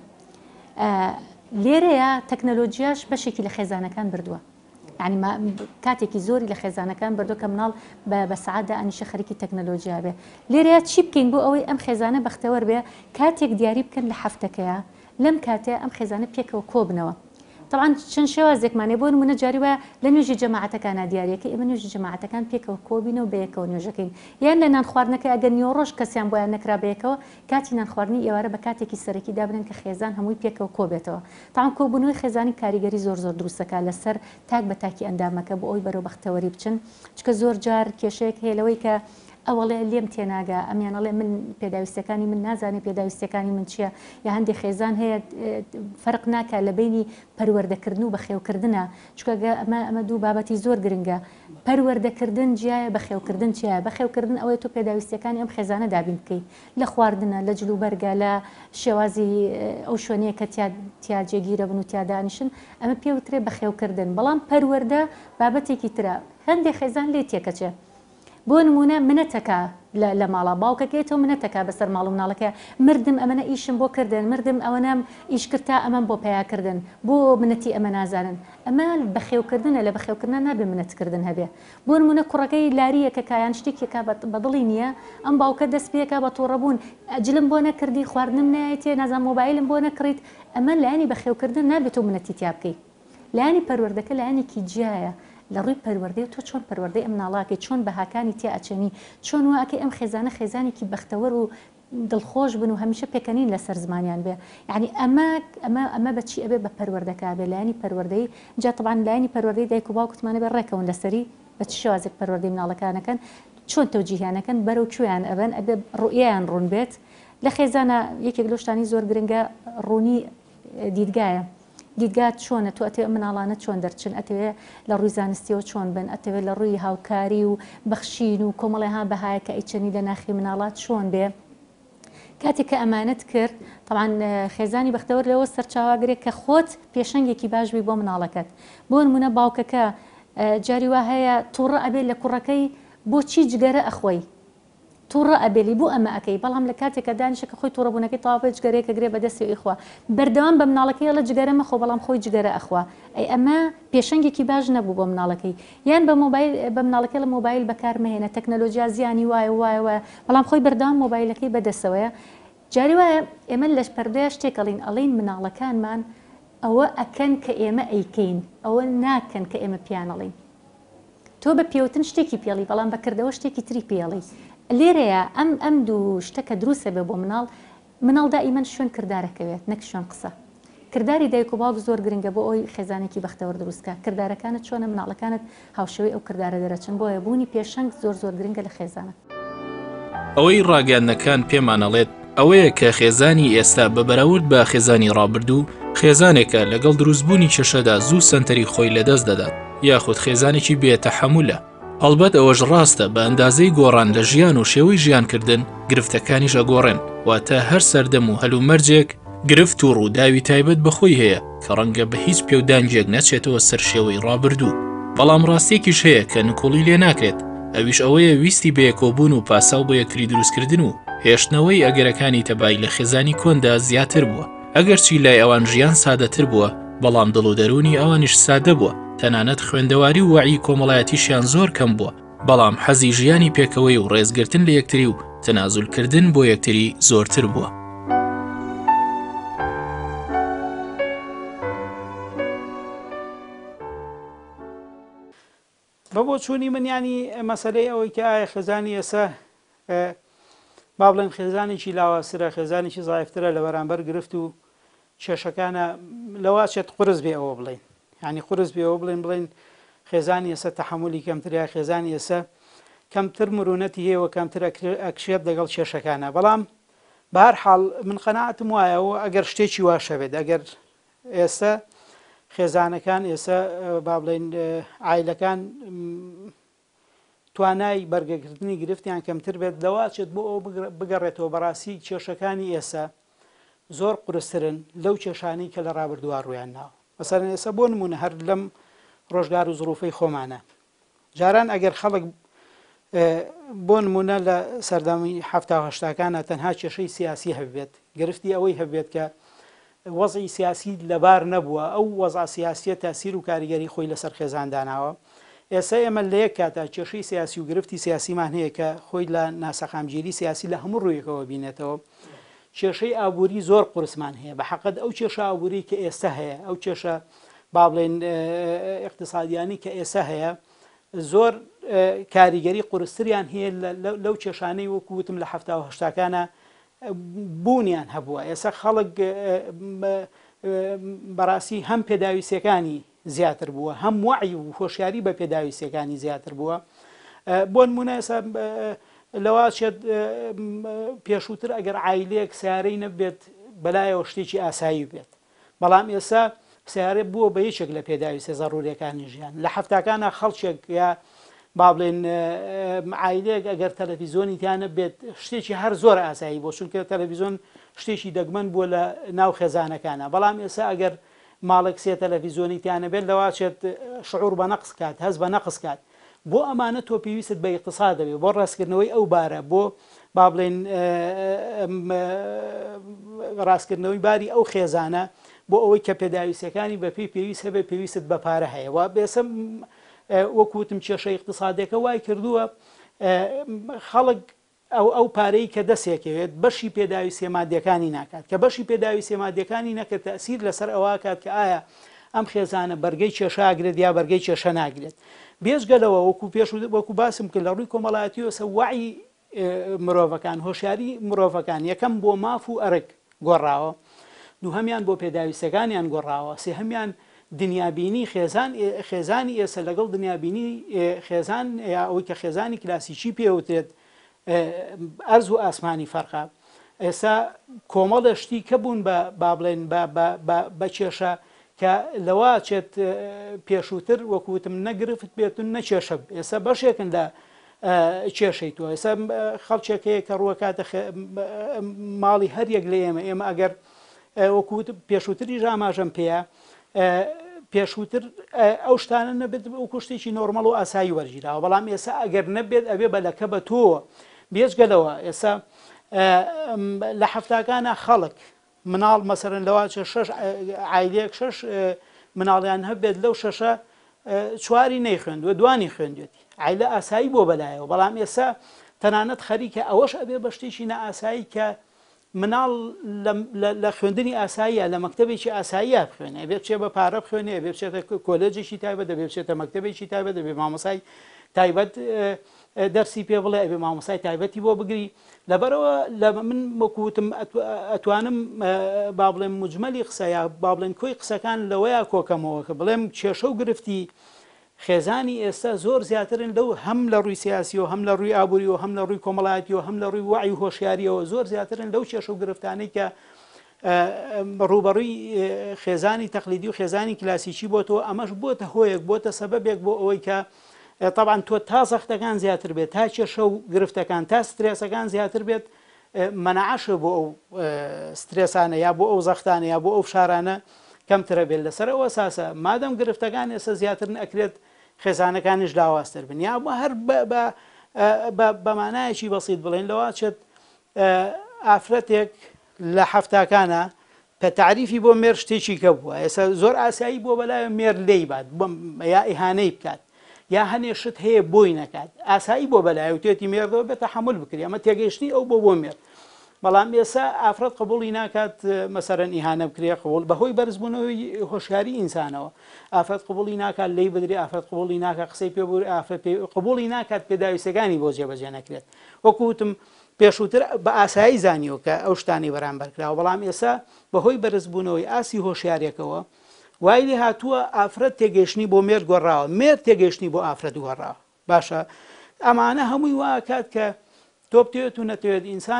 لێرەیە تەکنەلۆجیاش بەشێکی لە خێزانەکان بردووە يعني ما کاتێکی زۆری لە خێزانەکان بردو کە مناڵ بە سعادە ئەنیشە خەریکی تەکنەلۆژیا بێ لێرەیە چی بکەین بۆ ئەوەی ئەم خێزانە بەختەوەر بێ کاتێک دیاری بکەن لە هەفتەکەیە لەم کاتێ ئەم خێزانە پێکەوە کۆبنەوە طبعا چەند شێوازێکمانێ بۆ نمونە جاری وایە لە نوێژی جەماعەتەکانە دیارەکە ئێمە نوێژی جەماعەتەکان پێکەوە کۆبینەوە بەیەکەوە نوێژەکەین یان لە نان خواردنەکە ئەگەر نیۆڕۆژ کەسیان بۆیان نەکرا بەیەکەوە کاتی نان خواردنی ئێوارە بە کاتێکی سەرەکی دابنن کە خێزان هەمووی پێکەوە کۆبێتەوە طبعا کۆبوونەوەی خێزانی کاریگەری زۆر دروستەکە لەسەر تاک بە تاکی ئەندامەکە بۆ ئەوی بەرەو بەختەوەری بچن چکە زۆر جار کێشەیەک هەیە لەوەی کە ئەوڵێ لێم تێناگە ئەمیانەڵێ من پێداویستەکانی من نازانێ پێداویستەکانی من چییە یا هەندێک خێزان هەیە فەرق ناکە لە بینی پەروەردەکردن و بەخێوکردنە چکە ئەمە دوو بابەتی زۆر گرنگە پەروەردەکردن جیایە بەخێوکردن چیە بەخێوکردن ئەوەیە تۆ پێداویستەکانی ئەم خێزانە دابین بکەیت لە خواردنە لە جلوبەرگە لە شێوازی ئەو شوێنەیە کە تیا جێگیرە بن و تیادانیشن ئەمە پێوترێ بەخێوکردن بەڵام پەروەردە بابەتێکی ترە هەندێک خێزان لێ تێکەچێ بۆ نمونە منەتەکە لە ماڵا باوکەکەیتەوە منەتەکە بەسەر ماڵ و مناڵەکە مردم ئەمەە ئیشم بۆ کردن مردم ئەوەنام ئیشکرتا ئەمەم بۆ پیاکردن بۆ منەتی ئەمە نازانن ئەمە بەخێوکردنە لە بەخێوکردن نابێ منەتکردن هەبێ بۆ نمونە کوڕەکەی لاریەکە کایان شتێکێکا بەدڵی نییە ئەم باوکە دەست پێەکە بە تۆڕەبوون ئەجلم بۆ نەکردی خواردنم نایەتێ نازان مۆبایلم بۆ نەکڕیت ئەمە لایانی بەخێوکردن نابێتەوە منەتی تیا بکەیت لایانی پەروەردەکە لایەنێکی جیایە لە ڕووی پەروەردەی تۆ چۆن پەروەردەی ئەم ناڵاکەی چۆن بەهاکانی تیا ئەچێنی چۆن واکەی ئەم خێزانە خێزانێکی بەختەوەر و دڵخۆش بن و هەمیشە پێکەنین لەسەر زمانیان بێ یعنی ئەمە بەچی ئەبێ بە پەروەردەکە بێ لایانی پەروەردەی جا طبعاً لایانی پەروەردەی دایک و باوکتمانە بێ ڕێکەون لەسەری بە چ شێوازێک پەروەردەی مناڵەکانەکەن چۆن تەوجیهیانەکەن بەرەو کوێیان ئەبن ئەبێ ڕوئیان ڕوون بێت لە خێزانە یەکێک لەو شتانی زۆر گرنگە ڕوونی دیدگایە دیدگات چۆنە تو ئەتێ مناڵانە چۆن دەرچن ئەتەوێ لە ڕووی زانستیەوە چۆن بن ئەتەوێت لە ڕووی هاوکاری و بەخشین و کۆمەڵێها بەهایەکە ئەیچەنی لە ناخی مناڵات چۆن بێ کاتێک کە ئەمانەت کرد طبعاً خێزانی بەختەوەر لەوە سەرچاواگرێت کە خۆت پێشەنگێکی باشبی بۆ مناڵەکەت بۆ نمونە باوکەکە جاری وا هەیە تووڕە ئەبێت لە کوڕەکەی بۆچی جگەرە ئەخۆی تووڕە ئەبێلی بۆ ئەمە ئەەکەی بەڵام لە کاتێکە دانیشەکە خۆی تووڕەبوونەکەی تاواپێت جگەرەیەکە گرێ بەدەستی ئیخوا بەردەوام بە مناڵەکەی لە جگەرە مەخۆ بەڵام خۆی جگەرە ئەخوا ئەی ئەمە پێشەنگێکی باش نەبوو بۆ مناڵەکەی یان بە مناڵەکە لە مۆبایل بەکارمەهێنە تەکنەلۆژیا زیانی وایە بەڵام خۆی بەردەوام مۆبایلەکەی بەدەستەوەیە جاری وایە ئێمە لە پەردەیە شتێکەڵین ئەڵین مناڵەکانمان ئەوە ئەکەن کە ئێمە ئەیکەین ئەوە ناکەن کە ئێمە پیانەڵین تۆ بە پێوتن شتێکی پێڵی بەڵام بەکردەوە شتێکی تری پێڵی لێرەیە ئەم دوو شتەکە دروستە بێ بۆ مناڵ دائیمەن شوێن کردارەکەوێت نەک شوێن قسە کردداری دایک و باوک زۆر گرنگە بۆ ئەوی خێزانێکی بەختەوە دروستکە کردارەکانت چۆنە مناڵەکانت هاوشەوەی ئەو کردارە دەرەچن بۆیە بوونی پێشەنگ زۆر گرنگە لە خێزانە ئەوەی ڕاگەاندنەکان پێمانەڵێت ئەوەیە کە خێزانی ئێستا بە بەراورد بە خێزانی ڕابردوو خێزانێکە لەگەڵ دروستبوونی چێشەدا زوو سنتەری خۆی لەدەست دەدات یاخود خێزانێکی بێتەحەمولە هەڵبەت ئەوەش ڕاستە بە ئەندازەی گۆڕان لە ژیان و شێوەی ژیانکردن گرفتەکانیش ئەگۆڕێن واتە هەر سەردەم و هەلومەرجێک گرفت و ڕووداوی تایبەت بەخۆی هەیە کە ڕەنگە بە هیچ پێودانجێک نەچێتەوە سەر شێوەی ڕابردوو بەڵام ڕاستێکیش هەیە کە نکۆڵی لێ ناکرێت ئەویش ئەوەیە ویستی بەیەکۆبوون و پاساو بۆ یەکتری دروستکردن و هێشتنەوەی ئەگەرەکانی تەبای لە خێزانی کۆندا زیاتر بووە ئەگەرچی لای ئەوان ژیان سادەتر بووە بەڵام دڵ و دەرونی ئەوانیش سادە بووە تەنانەت خوێندەواری و وعی کۆمەڵایەتیشیان زۆر کەم بووە بەڵام حەزی ژیانی پێکەوەی و ڕێزگرتن لە یەکتری و تەنازولکردن بۆ یەکتری زۆرتر بووە بە بۆ چوونی منیانی مەسەلەی ئەوەی کە ئایا خێزانی ئێستا با بڵێن خێزانێکی لاواسرە خێزانێکی زایفترە لە بەرامبەر گرفت و کێشەکانە لەواچێت قرس بێ ئەوە بڵێن ینی قرس بێ ئەوە بڵێن خێزانی ئێستا تەحملی کەمتریا خێزانی ئێستا کەمتر مرونەتی هەیەوە کەمتر ئەکشێت لەگەڵ کێشەکانە بەڵام بە هەر حاڵ من قەناعەتم وایەوە ئەگەر شتێکی واشە بێت ئەگەر ئێستا خێزانەکان ئێستا با بڵێن عایلەکان توانای بەرگەگرتنی گرفتیان کەمتر بێت دەواچێت بۆ ئەو بگەڕێتەوە بەڕاستی کێشەکانی ئێستا زۆر قورسترن لەو کێشانەی کە لە ڕابردووە ڕوویان ناوە مەسەڵەن ئێستا بۆ نمونە هەر لەم ڕۆژگار و زروفەی خۆمانە جاران ئەگەر خەڵک بۆ نمونە لە سەردەمی هەفتا هەشتاکانە تەنها کێشەی سیاسی هەبێت گرفتی ئەوەی هەبێت کە وەزعی سیاسی لەبار نەبووە ئەو وەزع سیاسیە تاسیر و کاریگەری خۆی لەسەر خێزان داناوە ئێستا ئێمە لە یەک کاتە کێشەی سیاسی و گرفتی سیاسیمان هەیە کە خۆی لە ناسەخامگیری سیاسی لە هەموو ڕوویەکەوە بینێتەوە کێشەی ئابووری زۆر قورسمان هەیە بە حەقەت ئەو کێشە ئابووری کە ئێستا هەیە ئەو کێشە با بڵێن اقتصادیانی کە ئێستا هەیە زۆر کاریگەری قورستریان هەیە لەو کێشانەی وەکووتم لە هەفتا و هەشتاکانە بوونیان هەبووە ئێستا خەڵک بەڕاستی هەم پێداویستەکانی زیاتر بووە هەم وعی و هۆشیاری بە پێداویستەکانی زیاتر بووە بۆ نمونە ئێستا لەواشێت پێشووتر ئەگەر عایلەیەک سیارەی نەبێت بەلایەوە شتێکی ئاسایی بێت بەڵام ئێستا سیارە بووە بە یەکێک لە پێداویستە ضروریەکانی ژیان لە هەفتاکانە خەڵکێک یا با بڵێن عایلەیەک ئەگەر تەلەڤیزۆنی تیانە بێت شتێکی هەر زۆر ئاسایی بۆ چونکە تەلەڤیزۆن شتێکی دەگمەن بووە لە ناو خێزانەکانە بەڵام ئێستا ئەگەر ماڵێک سێ تەلەڤیزۆنی تیانە بێت لەواچێت شعور بە نەقس کات هەز بە نەقس کات بۆ ئەمانە تۆ پێویست بە اقتصاد دەبێت بۆ ڕاستکردنەوەی ئەو بارە بۆ با بڵێن ڕاستکردنەوەی باری ئەو خێزانە بۆ ئەوەی کە پێداویستەکانی بەپێی پێویست هەبێت پێویست بە پارە هەیە و بێسە وەکوتم کێشە اقتصادەکە وای کردووە خەڵک ئەو پارەی کە دەستێکەوێت بەشی پێداویستێ مادیەکانی ناکات کە بەشی پێداویستێ مادیەکانی نەکرد تەسیر لەسەر ئەوە کات کە ئایا ئەم خێزانە بەرگەی کێشە ئاگرێت یا بەرگەی کێشە ناگرێت بێژگەلەوە وەکو باسم کرد لە ڕووی کۆمەڵایەتیەوە وعی مرۆڤەکان هۆشیاری مرۆڤەکان یەکەم بۆ ماف و ئەرک گۆڕاوە دوو هەمیان بۆ پێداویستەکانیان گۆڕاوە سێ هەمیان دنیابینی خێزانی ئێستا لەگەڵ دنیابینی خێزان یا ئەوەی کە خێزانی کلاسیکی پێوترێت ئەرز و ئاسمانی فەرقا ئێستا کۆمەڵە شتی کە بوون با بڵێن بە کێشە کە لەوا چێت پێشووتر وەکوتم نەگرفت بێتون نەکێشە ئێستا بەشێکن لە کێشەی تۆ ئێستا خەڵکێکەیە کە ڕووەکاتە ماڵی هەریەک لە ئێمە ئەگەر وەکوت پێشووتری ژاماژەم پێەیە پێشووتر ئەو شتانە نەبێت ئەو شتێکی نۆرمەڵ و ئاسایی وەرگیراوە بەڵام ئێستا ئەگەر نەبێت ئەبێ بەلەکە بە تۆ بێژگەلەوە ئێستا لە هەفتاکانە خەڵک مناڵ مەسەرەن لەوا 6 عایلەیەک 6 مناڵیان هەبێت لەو شەشە چواری نەیخوێندووە دوانی خوێندوێتی عیلە ئاسایی بۆ بەلایەوە بەڵام ئێستا تەنانەت خەریکە ئەوەش ئەبێ بە شتێکی نەئاسایی کە مناڵ لە خوێندنی ئاساییە لە مەکتەبێکی ئاساییە بخوێنێ بێت بچێ بە پارە بخوێنێ بێ بچێتە کۆلێجێکی تایبەت دەبێ بچێتە مەکتەبێکی تایبەت دەبێ مامۆسای تایبەت دەرسی پێ بڵێ ئەبێ مامۆسای تایبەتی بۆ بگری لەبەرەوە من وەکوتم ئەتوانم با بڵێم مجمەلی قسەیە با بڵێن کۆی قسەکان لەوەیە کۆکەمەوە کە بڵێم کێشە و گرفتی خێزانی ئێستا زۆر زیاترن لەو هەم لە ڕووی سیاسی و هەم لە ڕووی ئابووری و هەم لە ڕووی کۆمەڵایەتی و هەم لە ڕووی وعی و هۆشیاریەوە زۆر زیاترن لەو کێشە و گرفتانەی کە ڕوبەڕووی خێزانی تەقلیدی و خێزانی کلاسیکی بۆتەوە ئەمەش بۆتە هۆیەک بۆتە سەبەبێک بۆ ئەوەی کە طبعاً تۆ تا زەختەکان زیاتر بێت تا کێشە و گرفتەکان تا سترێسەکان زیاتر بێت مەنەعەشە بۆ ئەو سترێسانە یا بۆ ئەو زەختانە یا بۆ ئەو فشارانە کەمترە بێت لەسەر ئەوە ساسە مادەم گرفتەکان ئێستا زیاتر ئەکرێت خێزانەکانیش لاوااستر بن یا بۆ هەر بەمانایەکی بەسیط بڵێن لەوە چێت ئافرەتێک لە هەفتاکانە کە تعریفی بۆ مێر شتێکی کە بووە ئێستا زۆر ئاسایی بۆ بەلایە مێر لێی بات یا ئیهانەی بکات یا هەنێ شت هەیە بۆی نەکات ئاسایی بۆ بەلایە و تێتی مێردەوە بێتە حمل بکرێ ئەمە تێگەیشتنی ئەو بۆ مێر بەڵام ئێستا ئافرەت قبوڵی ناکات مەسەرەن ئیهانە بکرێ قبول بەهۆی بەرزبوونەوەی هۆشیاری ئینسانەوە ئافرەت قبوڵی ناکات لی بدرێ ئافرەت قبوڵی ناکات قسەی پێ بوو ئافرەت قبوڵی ناکات پێداویستەکانی بۆ جێبەجێ نەکرێت وەکوتم پێشووتر بە ئاسایی زانیوە کە ئەو شتانی بەرامبەر کراوە بەڵام ئێستا بەهۆی بەرزبوونەوەی ئاسی هۆشیارێکەوە وای لێ هاتووە ئافرەت تێگەیشتنی بۆ مێر گۆڕاوە مێر تێگەیشتنی بۆ ئافرەت گۆڕاوە باشە ئەمانە هەمووی وا کات کە تۆ بتێت و نەتوێت ئینسان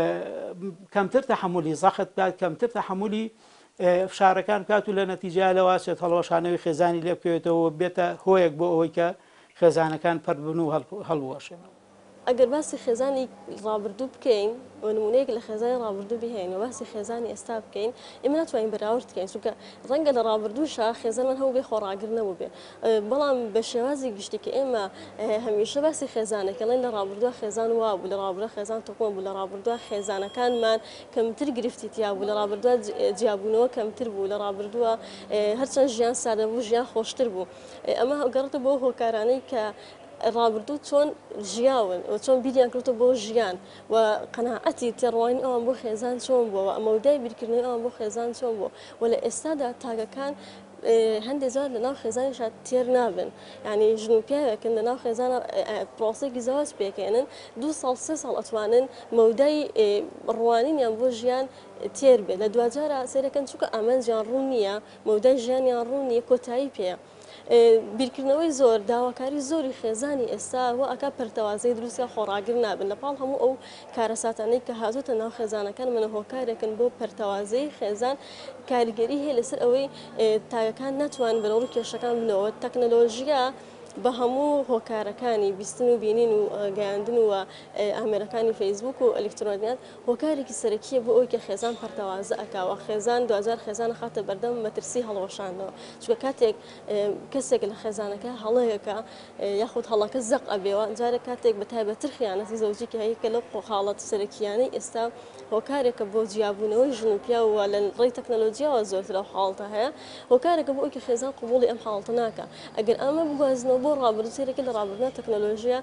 کەمتر تەحملی زەخت بات کەمتر تەحملی فشارەکان بکات و لە نەتیجە لەوە چێت هەڵوەشانەوەی خێزانی لێ بکەوێتەوە بێتە هۆیەک بۆ ئەوەی کە خێزانەکان پەربن و هەڵوەشێنەوە ئەگەر باسی خێزانی ڕابردوو بکەین و نمونەیەک لە خێزانی ڕابردوو بهێن و باسی خێزانی ئێستا بکەین ئێمە ناتوانین بەراورد بکەین چونکە ڕەنگە لە ڕابردووشە خێزانمان هەموو بێ خۆڕاگرنەوە بێ بەڵام بە شێوازی گشتی کە ئێمە هەمیشە باسی خێزانەکەڵێن لە ڕابردووە خێزان وا بوو لە ڕابردووە خێزان تۆکۆن بوو لە ڕابردووە خێزانەکانمان کەمتر گرفتیتیا بوو لە ڕابردووە جیابوونەوە کەمتر بوو لە ڕابردووە هەرچەند ژیان سادە بوو ژیان خۆشتر بوو ئەمە گەڕێتە بۆ هۆکارانەی کە ڕابردوو چۆن ژیاون و چۆن بیریان کردو بۆ ژیان و قەناعەتی تێڕوانی ئەوان بۆ خێزان چۆن بووە ئەمەودای بیرکردنەوەی ئەوان بۆ خێزان چۆن بووە و لە ئێستادا تاگەکان هەندێک جار لە ناو خێزانیشا تێر نابن ینی ژن و پیاوێکن لە ناو خێزانە پرۆسێکی زەواج پێکێنن 2 ساڵ 3 ساڵ ئەتوانن مەودای ڕوانینیان بۆ ژیان تێر بێت لە دوجارە سێرەکەن چووکە ئامانجیان ڕوو نییە مەودای ژیانیان ڕوو نییە کۆتایی پێەیە بیرکردنەوەی زۆر داواکاری زۆری خێزانی ئێستا و ئەکا پەرتەوازەی دروستە خۆڕاگر نابن لەپاڵ هەموو ئەو کارەساتانەی کە هاتوتە ناو خێزانەکان منە هۆکارێکن بۆ پەرتەوازەی خێزان کاریگەری هەیە لەسەر ئەوەی تاگەکان ناتوانن بەرەوڕوو کێشەکان بنەوە تەکنەلۆژیە بە هەموو هۆکارەکانی بیستن و بینین و گەیاندن و ئامێرەکانی فەیسبوک و ئەلکترۆنیات هۆکارێکی سەرەکیە بۆ ئەوی کە خێزان پەرتەوازە ئەکاوە خێزان دوجار خێزان خاتە بەردەم مەترسی هەڵەوەشانەوە چونکە کاتێک کەسێک لە خێزانەکە هەڵەیەکە یاخود هەڵەکە زەق ئەبێەوە جارە کاتێک بە تایبەتر خیانەتی زەوجی هەیە کە لەو حاڵەت سەرەکیانەی ئێستا هۆکارێکە بۆ جیابوونەوەی ژن و پیاوە لە ڕێی تەکنەلۆجیاوە زۆرتر لەو حاڵتە هەیە هۆکارێکە بۆ ئەوی کە خێزان قبوڵی ئەم حاڵتە ناکە ئەگەر ئەمە بگوازنەوە بۆ ڕابردووسێرەکە لە ڕابردنا تەکنەلۆژیە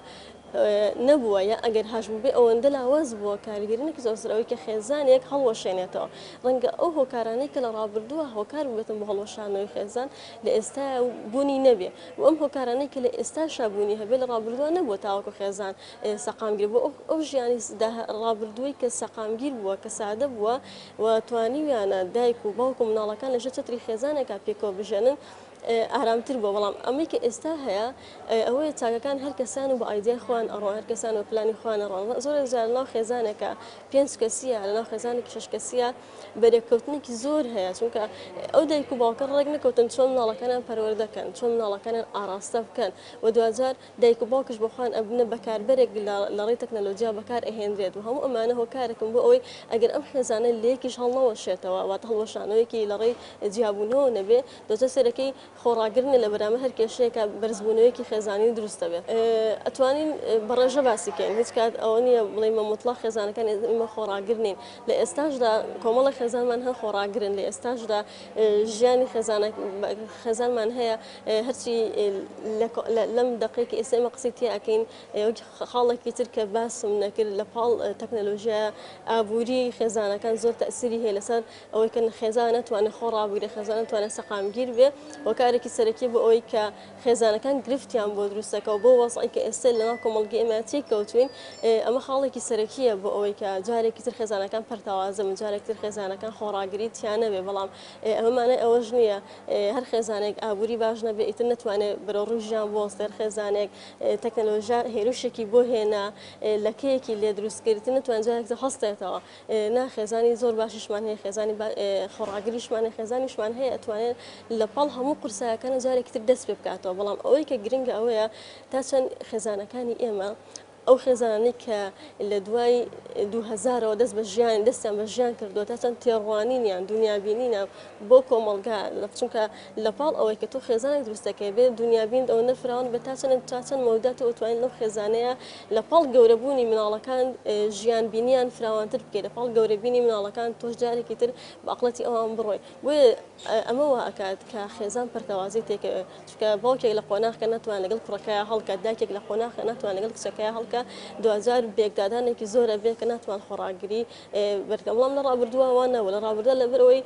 نەبووە یا ئەگەر هەژبوو بێ ئەوەندە لاواز بووە کاریگەرینێکی زۆرسەرەوەی کە خێزانێک هەڵوەشێنێتەوە ڕەنگە ئەو هۆکارانەی کە لە ڕابردووە هۆکار بێتن بۆ هەڵوەشانەوەی خێزان لە ئێستا بوونی نەبێ و ئەم هۆکارانەی کە لە ئێستا شابوونی هەبێ لە ڕابردووە نەبووە تاوەکو خێزان سەقامگیر بوو ئەو ژیانی ڕابردووی کە سەقامگیر بووە کە سادە بووە و توانیویانە دایک و باوک و مناڵەکان لەژێر چەتری خێزانێکا پێکەوە بژێنن ئارامتر بۆ بەڵام ئەمەی کە ئێستا هەیە ئەوەیە چاکەکان هەر کەسان و بە ئایدیا خوان ئەڕۆ هەر کەسان و پلانی خوانە ڕۆن زۆر زار لەناو خێزانێکە 5 کەسیە لەناو خێزانێکی 6 کەسیە بەرێککەوتنێکی زۆر هەیە چونکە ئەو دایک و باوکە ڕێک نەکەوتن چۆن مناڵەکانیان پەروەردەکەن چۆن مناڵەکانیان ئاراستە بکەن و دوجار دایک و باوکش بۆخوان ئەبنە بەکاربەرێک لە ڕێی تەکنەلۆجیا بەکار ئەهێنرێت و هەموو ئەمانە هۆکارێکم بۆ ئەوەی ئەگەر ئەم خێزانە لێکیش هەڵنەوەشێتەوە واتە هەڵوەشانەوەیکی لە ڕێی جیابوونەوە نەبێ دۆچە سەرەکەی خۆڕاگرنە لە بەرامە هەر کێشەیەکە بەرزبوونەوەیەکی خێزانی دروستە بێت ئەتوانین بەڕێژە باسی کەین هیچ کات ئەوە نییە بڵێ مەمەطلق خێزانەکان ئێمە خۆڕاگرنین لە ئێستاشدا کۆمەڵە خێزانمان هەن خۆڕاگرن لە ئێستاشدا ژیانی خێزانمان هەیە هەرچی لەم دقەیەکی ئێستا ئێمە قسەی تێ ئەکەین خاڵێکی تر کە باسم نەکرد لە پاڵ تەکنەلۆژیا ئابووری خێزانەکان زۆر تەسیری هەیە لەسەر ئەوەی کە خێزان ناتوانێت خۆڕابووری خێزان ناتوانێت سەقامگیر بێ وەکارێکی سەرەکی بۆ ئەوەی کە خێزانەکان گرفتیان بۆ دروستەکەەوە بۆ وەسعی کە ئێستا لەناو کۆمەڵگەی ئێمە تێککەوتوین ئەمە خاڵێکی سەرەکیە بۆ ئەوەی کە جارێکی تر خێزانەکان پەرتاوازە من جارێکی تر خێزانەکان خۆڕاگری تیانە بێ بەڵام ئەمەمانە ئەوەش نییە هەر خێزانێک ئابووری باش نەبێ ئیتر نتوانێت بەرە ڕووی ژیان بۆ هەر خێزانێک تەکنەلۆژیا هێرشێکی بۆ هێنا لەکەیەکی لێ دروستکردن نتوان جارێکتە هەستێتەوە ناخێزانی زۆر باشیشمان هەیە خێزانی خۆڕاگریشمان خێزانیشمان هەیە ئەتوانێت لە پاڵ هەموو قورسایەکانە جارێکی تر دەست پێ بکاتەوە بەڵام ئەوەی کە گرنگە ئەوەیە تا چەند خێزانەکانی ئێمە ئەو خێزانانی کە لە دوای 2000ەوە دەست بە ژیان دەستیان بە ژیان کردووە تا چەند تێڕوانینیان دنیابینینە بۆ کۆمەلگا چونکە لە پاڵ ئەوەی کە تۆ خێزانێک دروستەکەی بێت دنیابین ئەو نەفراون بە تا چەند مەوداتەوە توانین لەو خێزانەیە لە پاڵ گەورەبوونی مناڵەکان ژیان بینیان فراوانتر بکەیت لە پاڵ گەورەبینی مناڵەکان تۆش جارێکی تر بە عەقڵەتی ئەوان بڕۆی بۆیە ئەمەوە ئەکات کە خێزان پەرتەوازی تێکەوێت چونکە باوکێک لە قۆناغکە ناتوان لەگەڵ کوڕەکەیە هەڵکات دایکێک لە قۆناغکە ناتوان لەگەڵ کچەکەیە هەڵکات 2000 بێکدادانێکی زۆرە بێ کە ناتوان خۆڕاگری بەرگەڵام لە ڕابردووانەوە لە ڕابردە لەبەرەوەی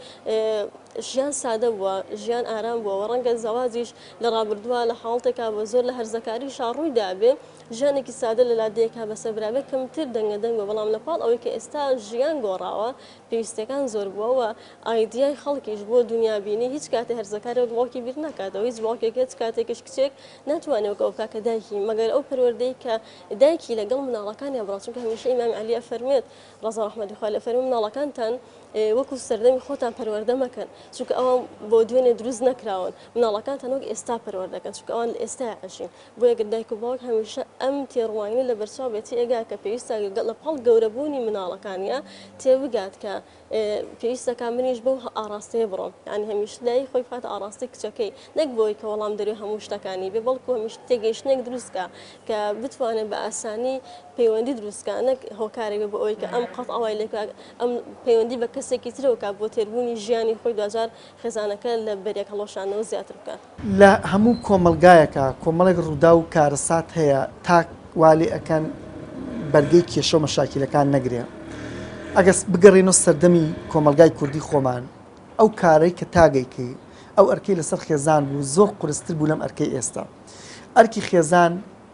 ژیان سادە بووە ژیان ئارام بووە ڕەنگە زەواجیش لە ڕابردووە لە حاڵتێکا بە زۆر لە هەرزەکاری شاڕووی دابێ ژیانێکی سادە لە لادەیەکا بەسەربرابێت کەمتر دەنگەدەنگە بەڵام لە پاڵ ئەوەی کە ئێستا ژیان گۆڕاوە پێویستەکان زۆر بووەوە ئایدیای خەڵکیش بۆ دنیابینی هیچ کاتێ هەرزەکارە باوکی بیر ناکاتەوە هیچ باوکێک هیچ کاتێکش کچێک ناتوانێت ئەو کاکە دایکی مەگەر ئەو پەروەردەی کە دایکی لەگەڵ مناڵەکانی بڕات چونکە هەمیشە ئیمام عەلی ئەفەرمێت ڕەزا ڕەحمەتی خوا لە فەرمی مناڵەکانتان وەکو سەردەمی خۆتان پەروەردە مەکەن چونکە ئەوان بۆ دوێنێ دروست نەکراون مناڵەکانتان وەک ئێستا پەروەردەکەن چونکە ئەوان لە ئێستا ئەژین بۆ یەکە دایک و باوک هەمیشە ئەم تێڕوانی لە بەرچاو بێتی ئێگا کە پێویستە لە پاڵ گەورەبوونی مناڵەکانیە تێبگات کە پێویستەکە منیش بەو ئاراستەیە بڕۆم یعنی هەمیشە لای خۆی فاتە ئاراستی کچەکەی نەک بۆی کە وەڵام دەروی هەموو شتەکانی بێ بەڵکو هەمیشە تێگەیشتنێک دروستکە کە بتوانێت بە ئاسانی پەیوەندی دروستکە نەک هۆکارێک بە ئەوەی کە ئەم قەت ئەوای لێک ئەم پەیوەندی بە کەسێکی ترەوە بۆ تێربوونی ژیانی خۆی 2000 خێزانەکە لە بەرێک هەڵۆشانەوە زیاتر بکات لە هەموو کۆمەلگایەکە کۆمەڵێک ڕوودا و کارەسات هەیە تا والی ئەکەن بەرگەی کێشە و مەشاکیلەکان نەگرێ ئەگەس بگەڕێنەوە سەردەمی کۆمەلگای کوردی خۆمان ئەو کارەی کە تاگەیکەی ئەو ئەرکەی لەسەر خێزان بوو زۆر قورستر بوو لەم ئەرکەی ئێستا ئەرکی خێزان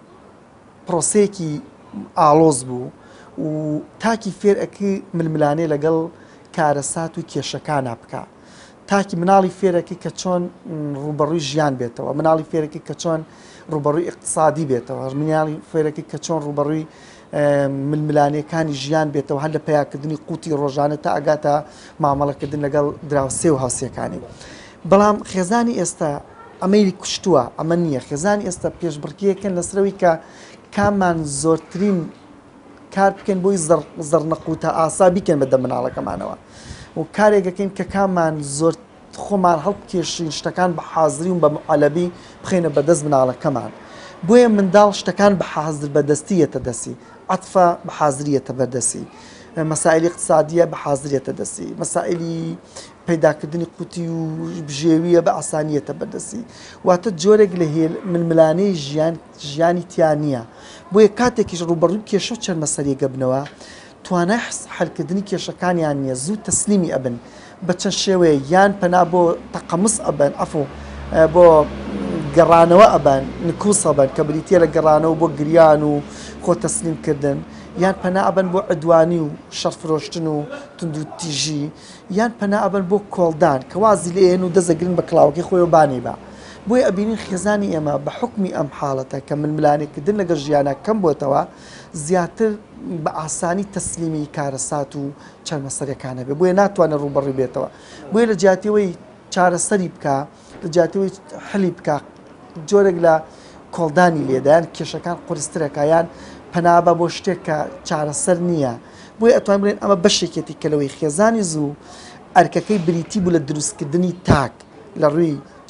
پرۆسەیەکی ئاڵۆز بوو و تاکی فێر ئەکەی ململانێ لەگەڵ کارەسات و کێشەکانە بکە تاکی مناڵی فێرەکەی کە چۆن ڕوبەڕووی ژیان بێتەوە مناڵی فێرەکەی کە چۆن ڕوبەڕووی اقتصادی بێتەوە مناڵی فێرەکەی کە چۆن ڕوبەڕووی ململانەکانی ژیان بێتەوە هەر لە پەیاکردنی قوتی ڕۆژانە تا ئەگاتە مامەڵەکردن لەگەڵ دراوسێ و هاوسەکانی بەڵام خێزانی ئێستا ئەمەیری کوشتووە ئەمە نییە خێزانی ئێستا پێشبڕکیەکەن لەسەرەوەی کە کاممان زۆرترین کار بکەن بۆی زەرنەقوتە ئاسا بیکەن بەدەم مناڵەکەمانەوە و کارێکەکەین کە کاممان زۆر خۆمان هەڵبکێشین شتەکان بە حازری و بە معەلەبی بخێنە بەدەست مناڵەکەمان بۆیە منداڵ شتەکان بە حازر بەدەستیەتە دەسی عەتفە بە حازریەتە بەردەسی مەسائلی اقتصادیە بە حازریەتە دەسی مەسائلی پەیداکردنی قوتی و بژێویە بە ئاسانیەتە بەردەسی واتە جۆرێک لە ململانەی ژیانی تیان نییە بۆیە کاتێکیش ڕوبەڕووی کێشە و چەرمەسەریەگە بنەوە توانای هەلکردنی کێشەکانیان نییە زوو تەسلیمی ئەبن بە چەند شێوەیە یان پەنا بۆ تەقەمس ئەبن ئەفۆ بۆ گەڕانەوە ئەبن نکوس ئەبن کە بریتە لە گەڕانەوە بۆ گریان و خۆ تەسلیمکردن یان پەنا ئەبن بۆ عدوانی و شەرفرۆشتن و تند و تیژی یان پەنا ئەبن بۆ کۆڵدان کە وازی لێن و دەزەگرن بە کڵاوەکەی خۆی بانی بە بۆیە ئەبینین خێزانی ئێمە بە حکمی ئەم حاڵەتە کە ململانێکردن لەگەڵ ژیانە کەم بۆتەوە زیاتر بە ئاسانی تەسلیمی کارەسات و چەرمەسەرەکانە بێ بۆیە ناتوانێت ڕوبەڕووی بێتەوە بۆیە لە جیاتیەوەی چارەسەری بکە لە جیاتیەوەی حلی بکە جۆرێک لە کۆڵدانی لێدایان کێشەکان قورسترەکەیان پەنابە بۆ شتێک کە چارەسەر نییە بۆیە ئەتوان بڵێن ئەمە بەشێکێتی کە لەوەی خێزانی زوو ئەرکەکەی بریتی بوو لە دروستکردنی تاک لە ڕووی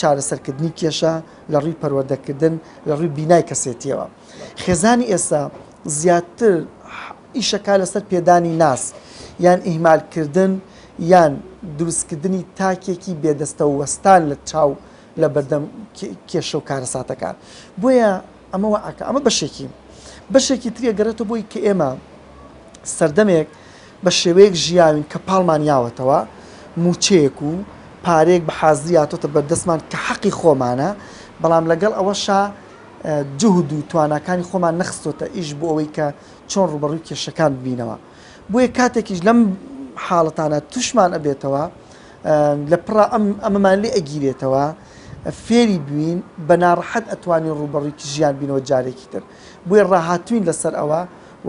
چارەسەرکردنی کێشە لە ڕووی پەروەردەکردن لە ڕووی بینای کەسێتیەوە. خێزانی ئێستا زیاتر ئیشەکە لەسەر پێدانی ناس یان ئیهمالکردن یان دروستکردنی تاکێکی بێدەستە و وەستان لە چاو لە بەردەم کێشە و کارەساتەکان. بۆیە ئەمەوە ئاکە ئەمە بەشێکی تریە گەڕێتەوە بۆی کە ئێمە سەردەمێک بە شێوەیەک ژیاوین کە پاڵمان یاوەتەوە موچەیەک و پارێک بە حازری هاتۆتە بەردەستمان کە حەقی خۆمانە، بەڵام لەگەڵ ئەوەشا جهود و تواناکانی خۆمان نەخستۆتە ئیش بۆ ئەوەی کە چۆن ڕوبەڕووی کێشەکان ببینەوە. بۆیە کاتێکیش لەم حاڵەتانە توشمان ئەبێتەوە لە پڕا ئەمەمان لێ ئەگیرێتەوە فێری بوین بە ناڕەحەت ئەتوانین ڕوبەڕوویکی ژیان بینەوە جارێکی تر. بۆیە ڕاهاتوین لەسەر ئەوە و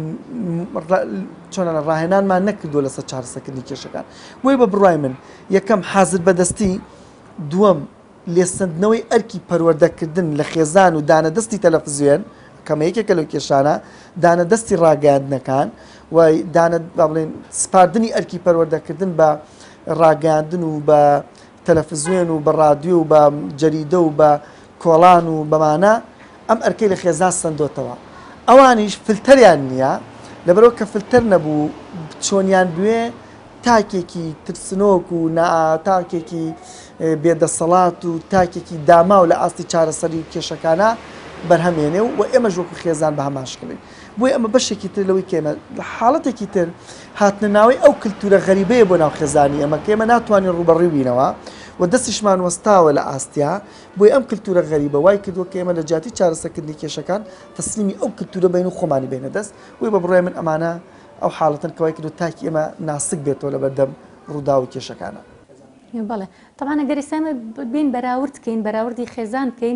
چۆنە ڕاهێنانمان نەکردووە لەسەر چارەسەرکردنی کێشەکان. بۆی بە بڕوای من یەکەم حازر بەدەستی، دووەم لێسەندنەوەی ئەرکی پەروەردەکردن لە خێزان و دانەدەستی تەلەڤیزیۆن کەمە یەکێکە لەو کێشانە، دانەدەستی ڕاگەاندنەکان و بڵێن سپاردنی ئەرکی پەروەردەکردن بە ڕاگەاندن و بە تەلەڤیزیۆن و بە ڕادیۆ و بە جەریدە و بە کۆڵان و بەمانە ئەم ئەرکەی لە خێزان سندۆتەوە. ئەوانیش فلتەریان نییە، لەبەرەوە کە فلتەر نەبوو چۆنیان بوێ تاکێکی ترسنۆک و تاکێکی بێدەسەڵات و تاکێکی داما و لە ئاستی چارەسەری و کێشەکانە بەرهەمێنێ و ئێمە ژۆک و خێزان بە هەماشکڵین. بۆی ئەمە بەشێکی تر لەوەی کێمە لە حاڵەتێکی تر هاتنە ناوەی ئەو کللتورە غەریبەیە بۆ ناو خێزانی ئەمە کە ئێمە ناتوانین ڕوبەڕووی بینەوە و دەستیشمان وەستاوە لە ئاستیا. بۆی ئەم کللتورە غەریبە وای کردووە کە ئێمە لە جیاتی چارەسەرکردنی کێشەکان تەسلیمی ئەو کللتورە بین و خۆمانی بینە دەست. بۆی بە بڕای من ئەمانە ئەو حاڵەتن کەوای کردو تاکی ئێمە ناسک بێتەوە لە بەردەم ڕوودا و کێشەکانە. بەڵێ طبعا ئەگەریسانە بین بەراورد بکەین بەراوردی خێزان بکەین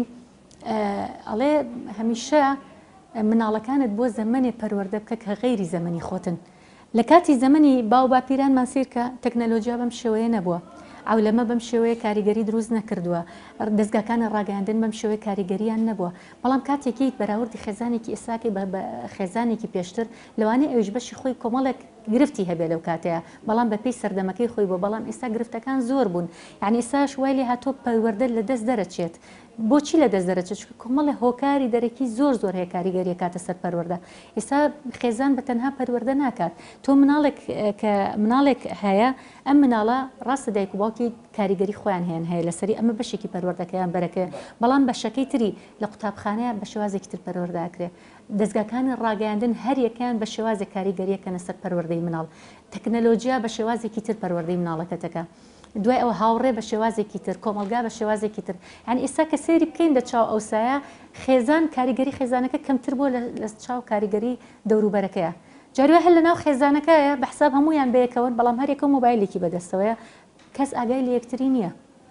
ئەڵێ هەمیشە مناڵەکانت بۆ زەمەنێ پەروەردە بکە کە غەیری زەمەنی خۆتن. لە کاتی زەمەنی باو باپیرانمان سیر کە تەکنەلۆژیا بەم شێوەیە نەبووە، ئەولەمە بەم شێوەیە کاریگەری دروست نەکردووە، دەستگاکانی ڕاگەاندن بەم شێوەیە کاریگەریان نەبووە. بەڵام کاتێکی بەراوردی خێزانێکی ئێستاکەی بە خێزانێکی پێشتر لەوانەیە ئەوش بەشی خۆی کۆمەڵێک گرفتی هەبێ لەو کاتەیە، بەڵام بەپێی سەردەمەکەی خۆی بۆ. بەڵام ئێستا گرفتەکان زۆر بوون، یعنی ئێستاش وای لێ هاتۆ پەروەردە لە دەست دەرەچێت. بۆچی لە دەست دەرەچێت؟ کۆمەڵی هۆکاری دەرەکی زۆر هەیە کاریگەریە کاتە سەر پەروەردە. ئێستا خێزان بە تەنها پەروەردە ناکات. تۆ مناڵێک هەیە، ئەم مناڵە ڕاستە دایک و باوکی کاریگەری خۆیان هەیە لەسەری ئەمە بەشێکی پەروەردەکەیان بەرەکەوێ، بەڵام بەشەکەی تری لە قوتابخانەیە بە شێوازێکی تر پەروەردەکرێ. دەستگاکانی ڕاگەاندن هەر یەکیان بە شێوازێک کاریگەریەکەنە سەر پەروەردەی مناڵ. تەکنەلۆژیا بە شێوازێکی تر پەروەردەی مناڵەکەتەکە. دوای ئەوە هاوڕێ بە شێوازێکی تر، کۆمەلگا بە شێوازێکی تر. یعنی ئێستا کە سێری بکەین لە چاو ئەوسایە خێزان کاریگەری خێزانەکە کەمتر بۆ لە چاو کاریگەری دەوروبەرەکەیە. جاروە هەر لە ناو خێزانەکەیە بە حساب هەمویان بەیەکەون، بەڵام هەر یەکە مۆبایلێکی بەدەستەوەیە، کەس ئاگای لە یەکتری نییە.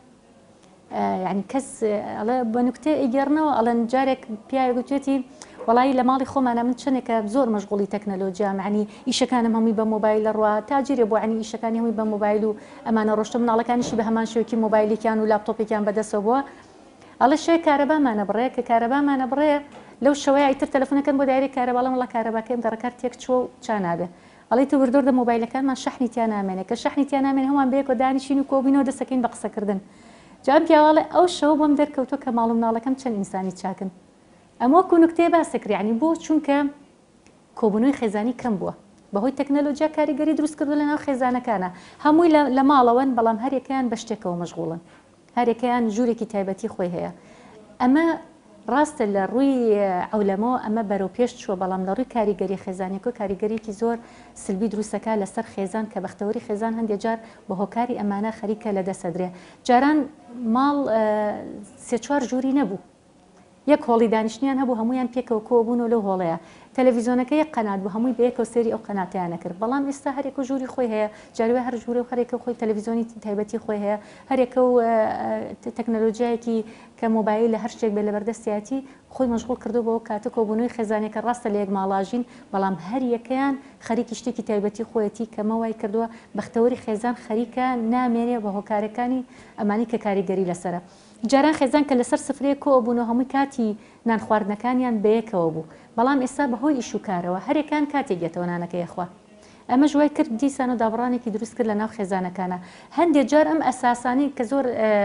یعنی کەس ئەڵێ بە نوکتێ ئیگەڕنەوە ئەڵەن جارێک پیاوی گوتوێتی وڵی لە ماڵی خۆمانە من چنێکە زۆر مەشغوڵی تەکنەلۆژیا، معنی ئیشەکانم هەمووی بە مۆبایل ڕوا تاجرێ بۆ عنی ئیشەکانی هەمووی بە مۆبایل و ئەمانە ڕۆشتە مناڵەکانیشی بە هەمان شێوکی مۆبایلێکیان و لاپتۆپێکیان بەدەستەوە بووە. ئەڵە شێ کارەبامانە بڕێ کە کارەبامانە بڕێ لەو شەوەیە ئیتر تەلەفۆنەکەن بۆ دایرێک کارەباڵم وڵا کارەباکەم دەڕکار تێک چۆ چانابێ. ئەڵی تو وردۆر دە مۆبایلەکانمان شەحنی تیان نامێنێ کە شەحنی تیان نامێن هەمان بەیەکەوە دانیشین و کۆبینەوە دەسەکەین بە قسەکردن. جام پیاوەڵێ ئەو شەو بۆم دەرکەوتۆ کە ماڵ و مناڵەکەم چەند ئینسانی چاکن. ئەمە وەکو نوکتەیە باسەکر، یعنی بۆ چونکە کۆبوونەوەی خێزانی کەم بووە بەهۆی تەکنەلۆژیا کاریگەری دروست کردو لە ناو خێزانەکانە. هەمووی لە ماڵەوەن، بەڵام هەرێکیان بە شتێکەوە مەشغوڵن، هەرێکیان ژوورێکی تایبەتی خۆی هەیە. ئەمە ڕاستە لە ڕووی ئەولەمەوە ئەمە بەرەو پێش چووە، بەڵام لە ڕووی کاریگەری خێزانێکۆ کاریگەریەکی زۆر سلبی دروستەکە لەسەر خێزان کە بەختەوەری خێزان هەندێک جار بە هۆکاری ئەمانە خەریکە لە دەسەدرێ. جاران ماڵ سێ چوار ژووری نەبوو، یەک هۆڵی دانیشتیان هەبوو، هەمویان پێکەوە کۆبوونەوە لەو هۆڵەیە. تەلەڤیزیۆنەکە یەک قەنات بوو، هەمووی بەیەکەوە سێری ئەو قەناتیانە کرد. بەڵام ئێستا هەرێک و ژووری خۆی هەیە، جاروێ هەر ژوورێ و هەرێکە خۆی تەلەڤیزیۆنی تایبەتی خۆی هەیە، هەرێکە و تەکنەلۆژیایەکی کە مۆبایل لە هەر شتێک بێ لە بەردەستیاتی خۆی مەشغوڵ کردو بەوە کاتە کۆبوونەوەی خێزانێکە ڕاستە لە یەک ماڵاژین، بەڵام هەر یەکەیان خەریکی شتێکی تایبەتی خۆیەتی کەمە وای کردووە بەختەوەری خێزان خەریکە نامێنێ بە هۆکارەکانی ئەمانی کە کاریگەری لەسرە. جاران خێزان کە لەسەر سفرەیە کۆبوونەوە هەمووی کاتی نان خواردنەکانیان بەیەکەوە بوو، بەڵام ئێستا بەهۆی ئیش و کارەوە هەرێکان کاتێک گێتەوە نانەکە یەخوا. ئەمە ژوای کرد دیسان و دابڕانێکی دروست کرد لە ناو خێزانەکانە. هەندێک جار ئەم ئەساسانی کە زۆر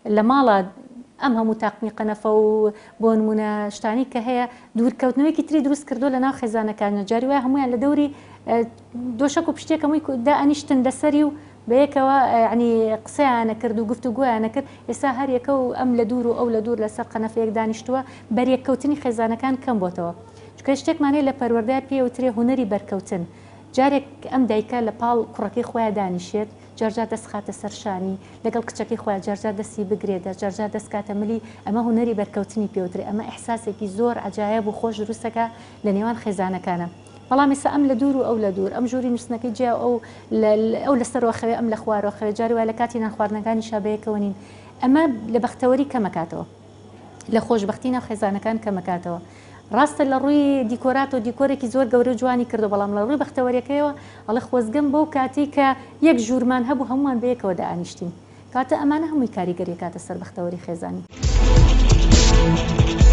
لە ماڵە ئەم هەموو تاقمی قەنەفە و بۆ نمونە شتانی کە هەیە دوورکەوتنەوەیکی تری دروست کردو لە ناو خێزانەکانە جاری وایە هەمویان لە دەوری دۆشک و پشتێکەمەوەی دائنیشتن دەسەری و بەیەکەوە ینی قسەیانە کرد و گفتوگویانە کرد ئێستا هەر یەکە و ئەم لە دوور و ئەو لە دوور لەسەر قەنەفەیەک دانیشتووە بەریەککەوتنی خێزانەکان کەم بۆتەوە چکە شتێکمانەیە لە پەروەردای پێوترێ هوەری بەرکەوتن جارێک ئەم دایکە لە پاڵ کوڕەکەی خۆیان دانیشێت جارجار دەست خاتە سەرشانی لەگەڵ کچەکەی خۆیان جارجار دەستی بگرێتە جارجار دەست کاتە ملی ئەمە هوەری بەرکەوتنی پێوترێ ئەمە ئەحساسێکی زۆر عجایب و خۆش دروستەکە لە نێوان خێزانەکانە بەڵام ئێستا ئەم لە دوور و ئەو لە دوور ئەم ژووری نووسنەکەی جیا ئەو لەسەرەوەخەوێ ئەم لە خوارەوەخەوێ جاری وای لە کاتی نانخواردنەکانی شابەیەکەوە نین ئەمە لە بەختەوەری کەمەکاتەوە لە خۆشببختی ناو خێزانەکان کەمەکاتەوە ڕاستە لە ڕووی دیکۆرات و دیکۆرێکی زۆر گەورە جوانی کردو بەڵام لە ڕووی بەختەوەریەکەیەوە ئەڵێ خۆزگەم بەو کاتی کە یەک ژوورمان هەبوو هەمومان بەیەکەوە دائانیشتین کاتە ئەمانە هەمووی کاریگەری کاتە سەر بەختەوەری خێزانی.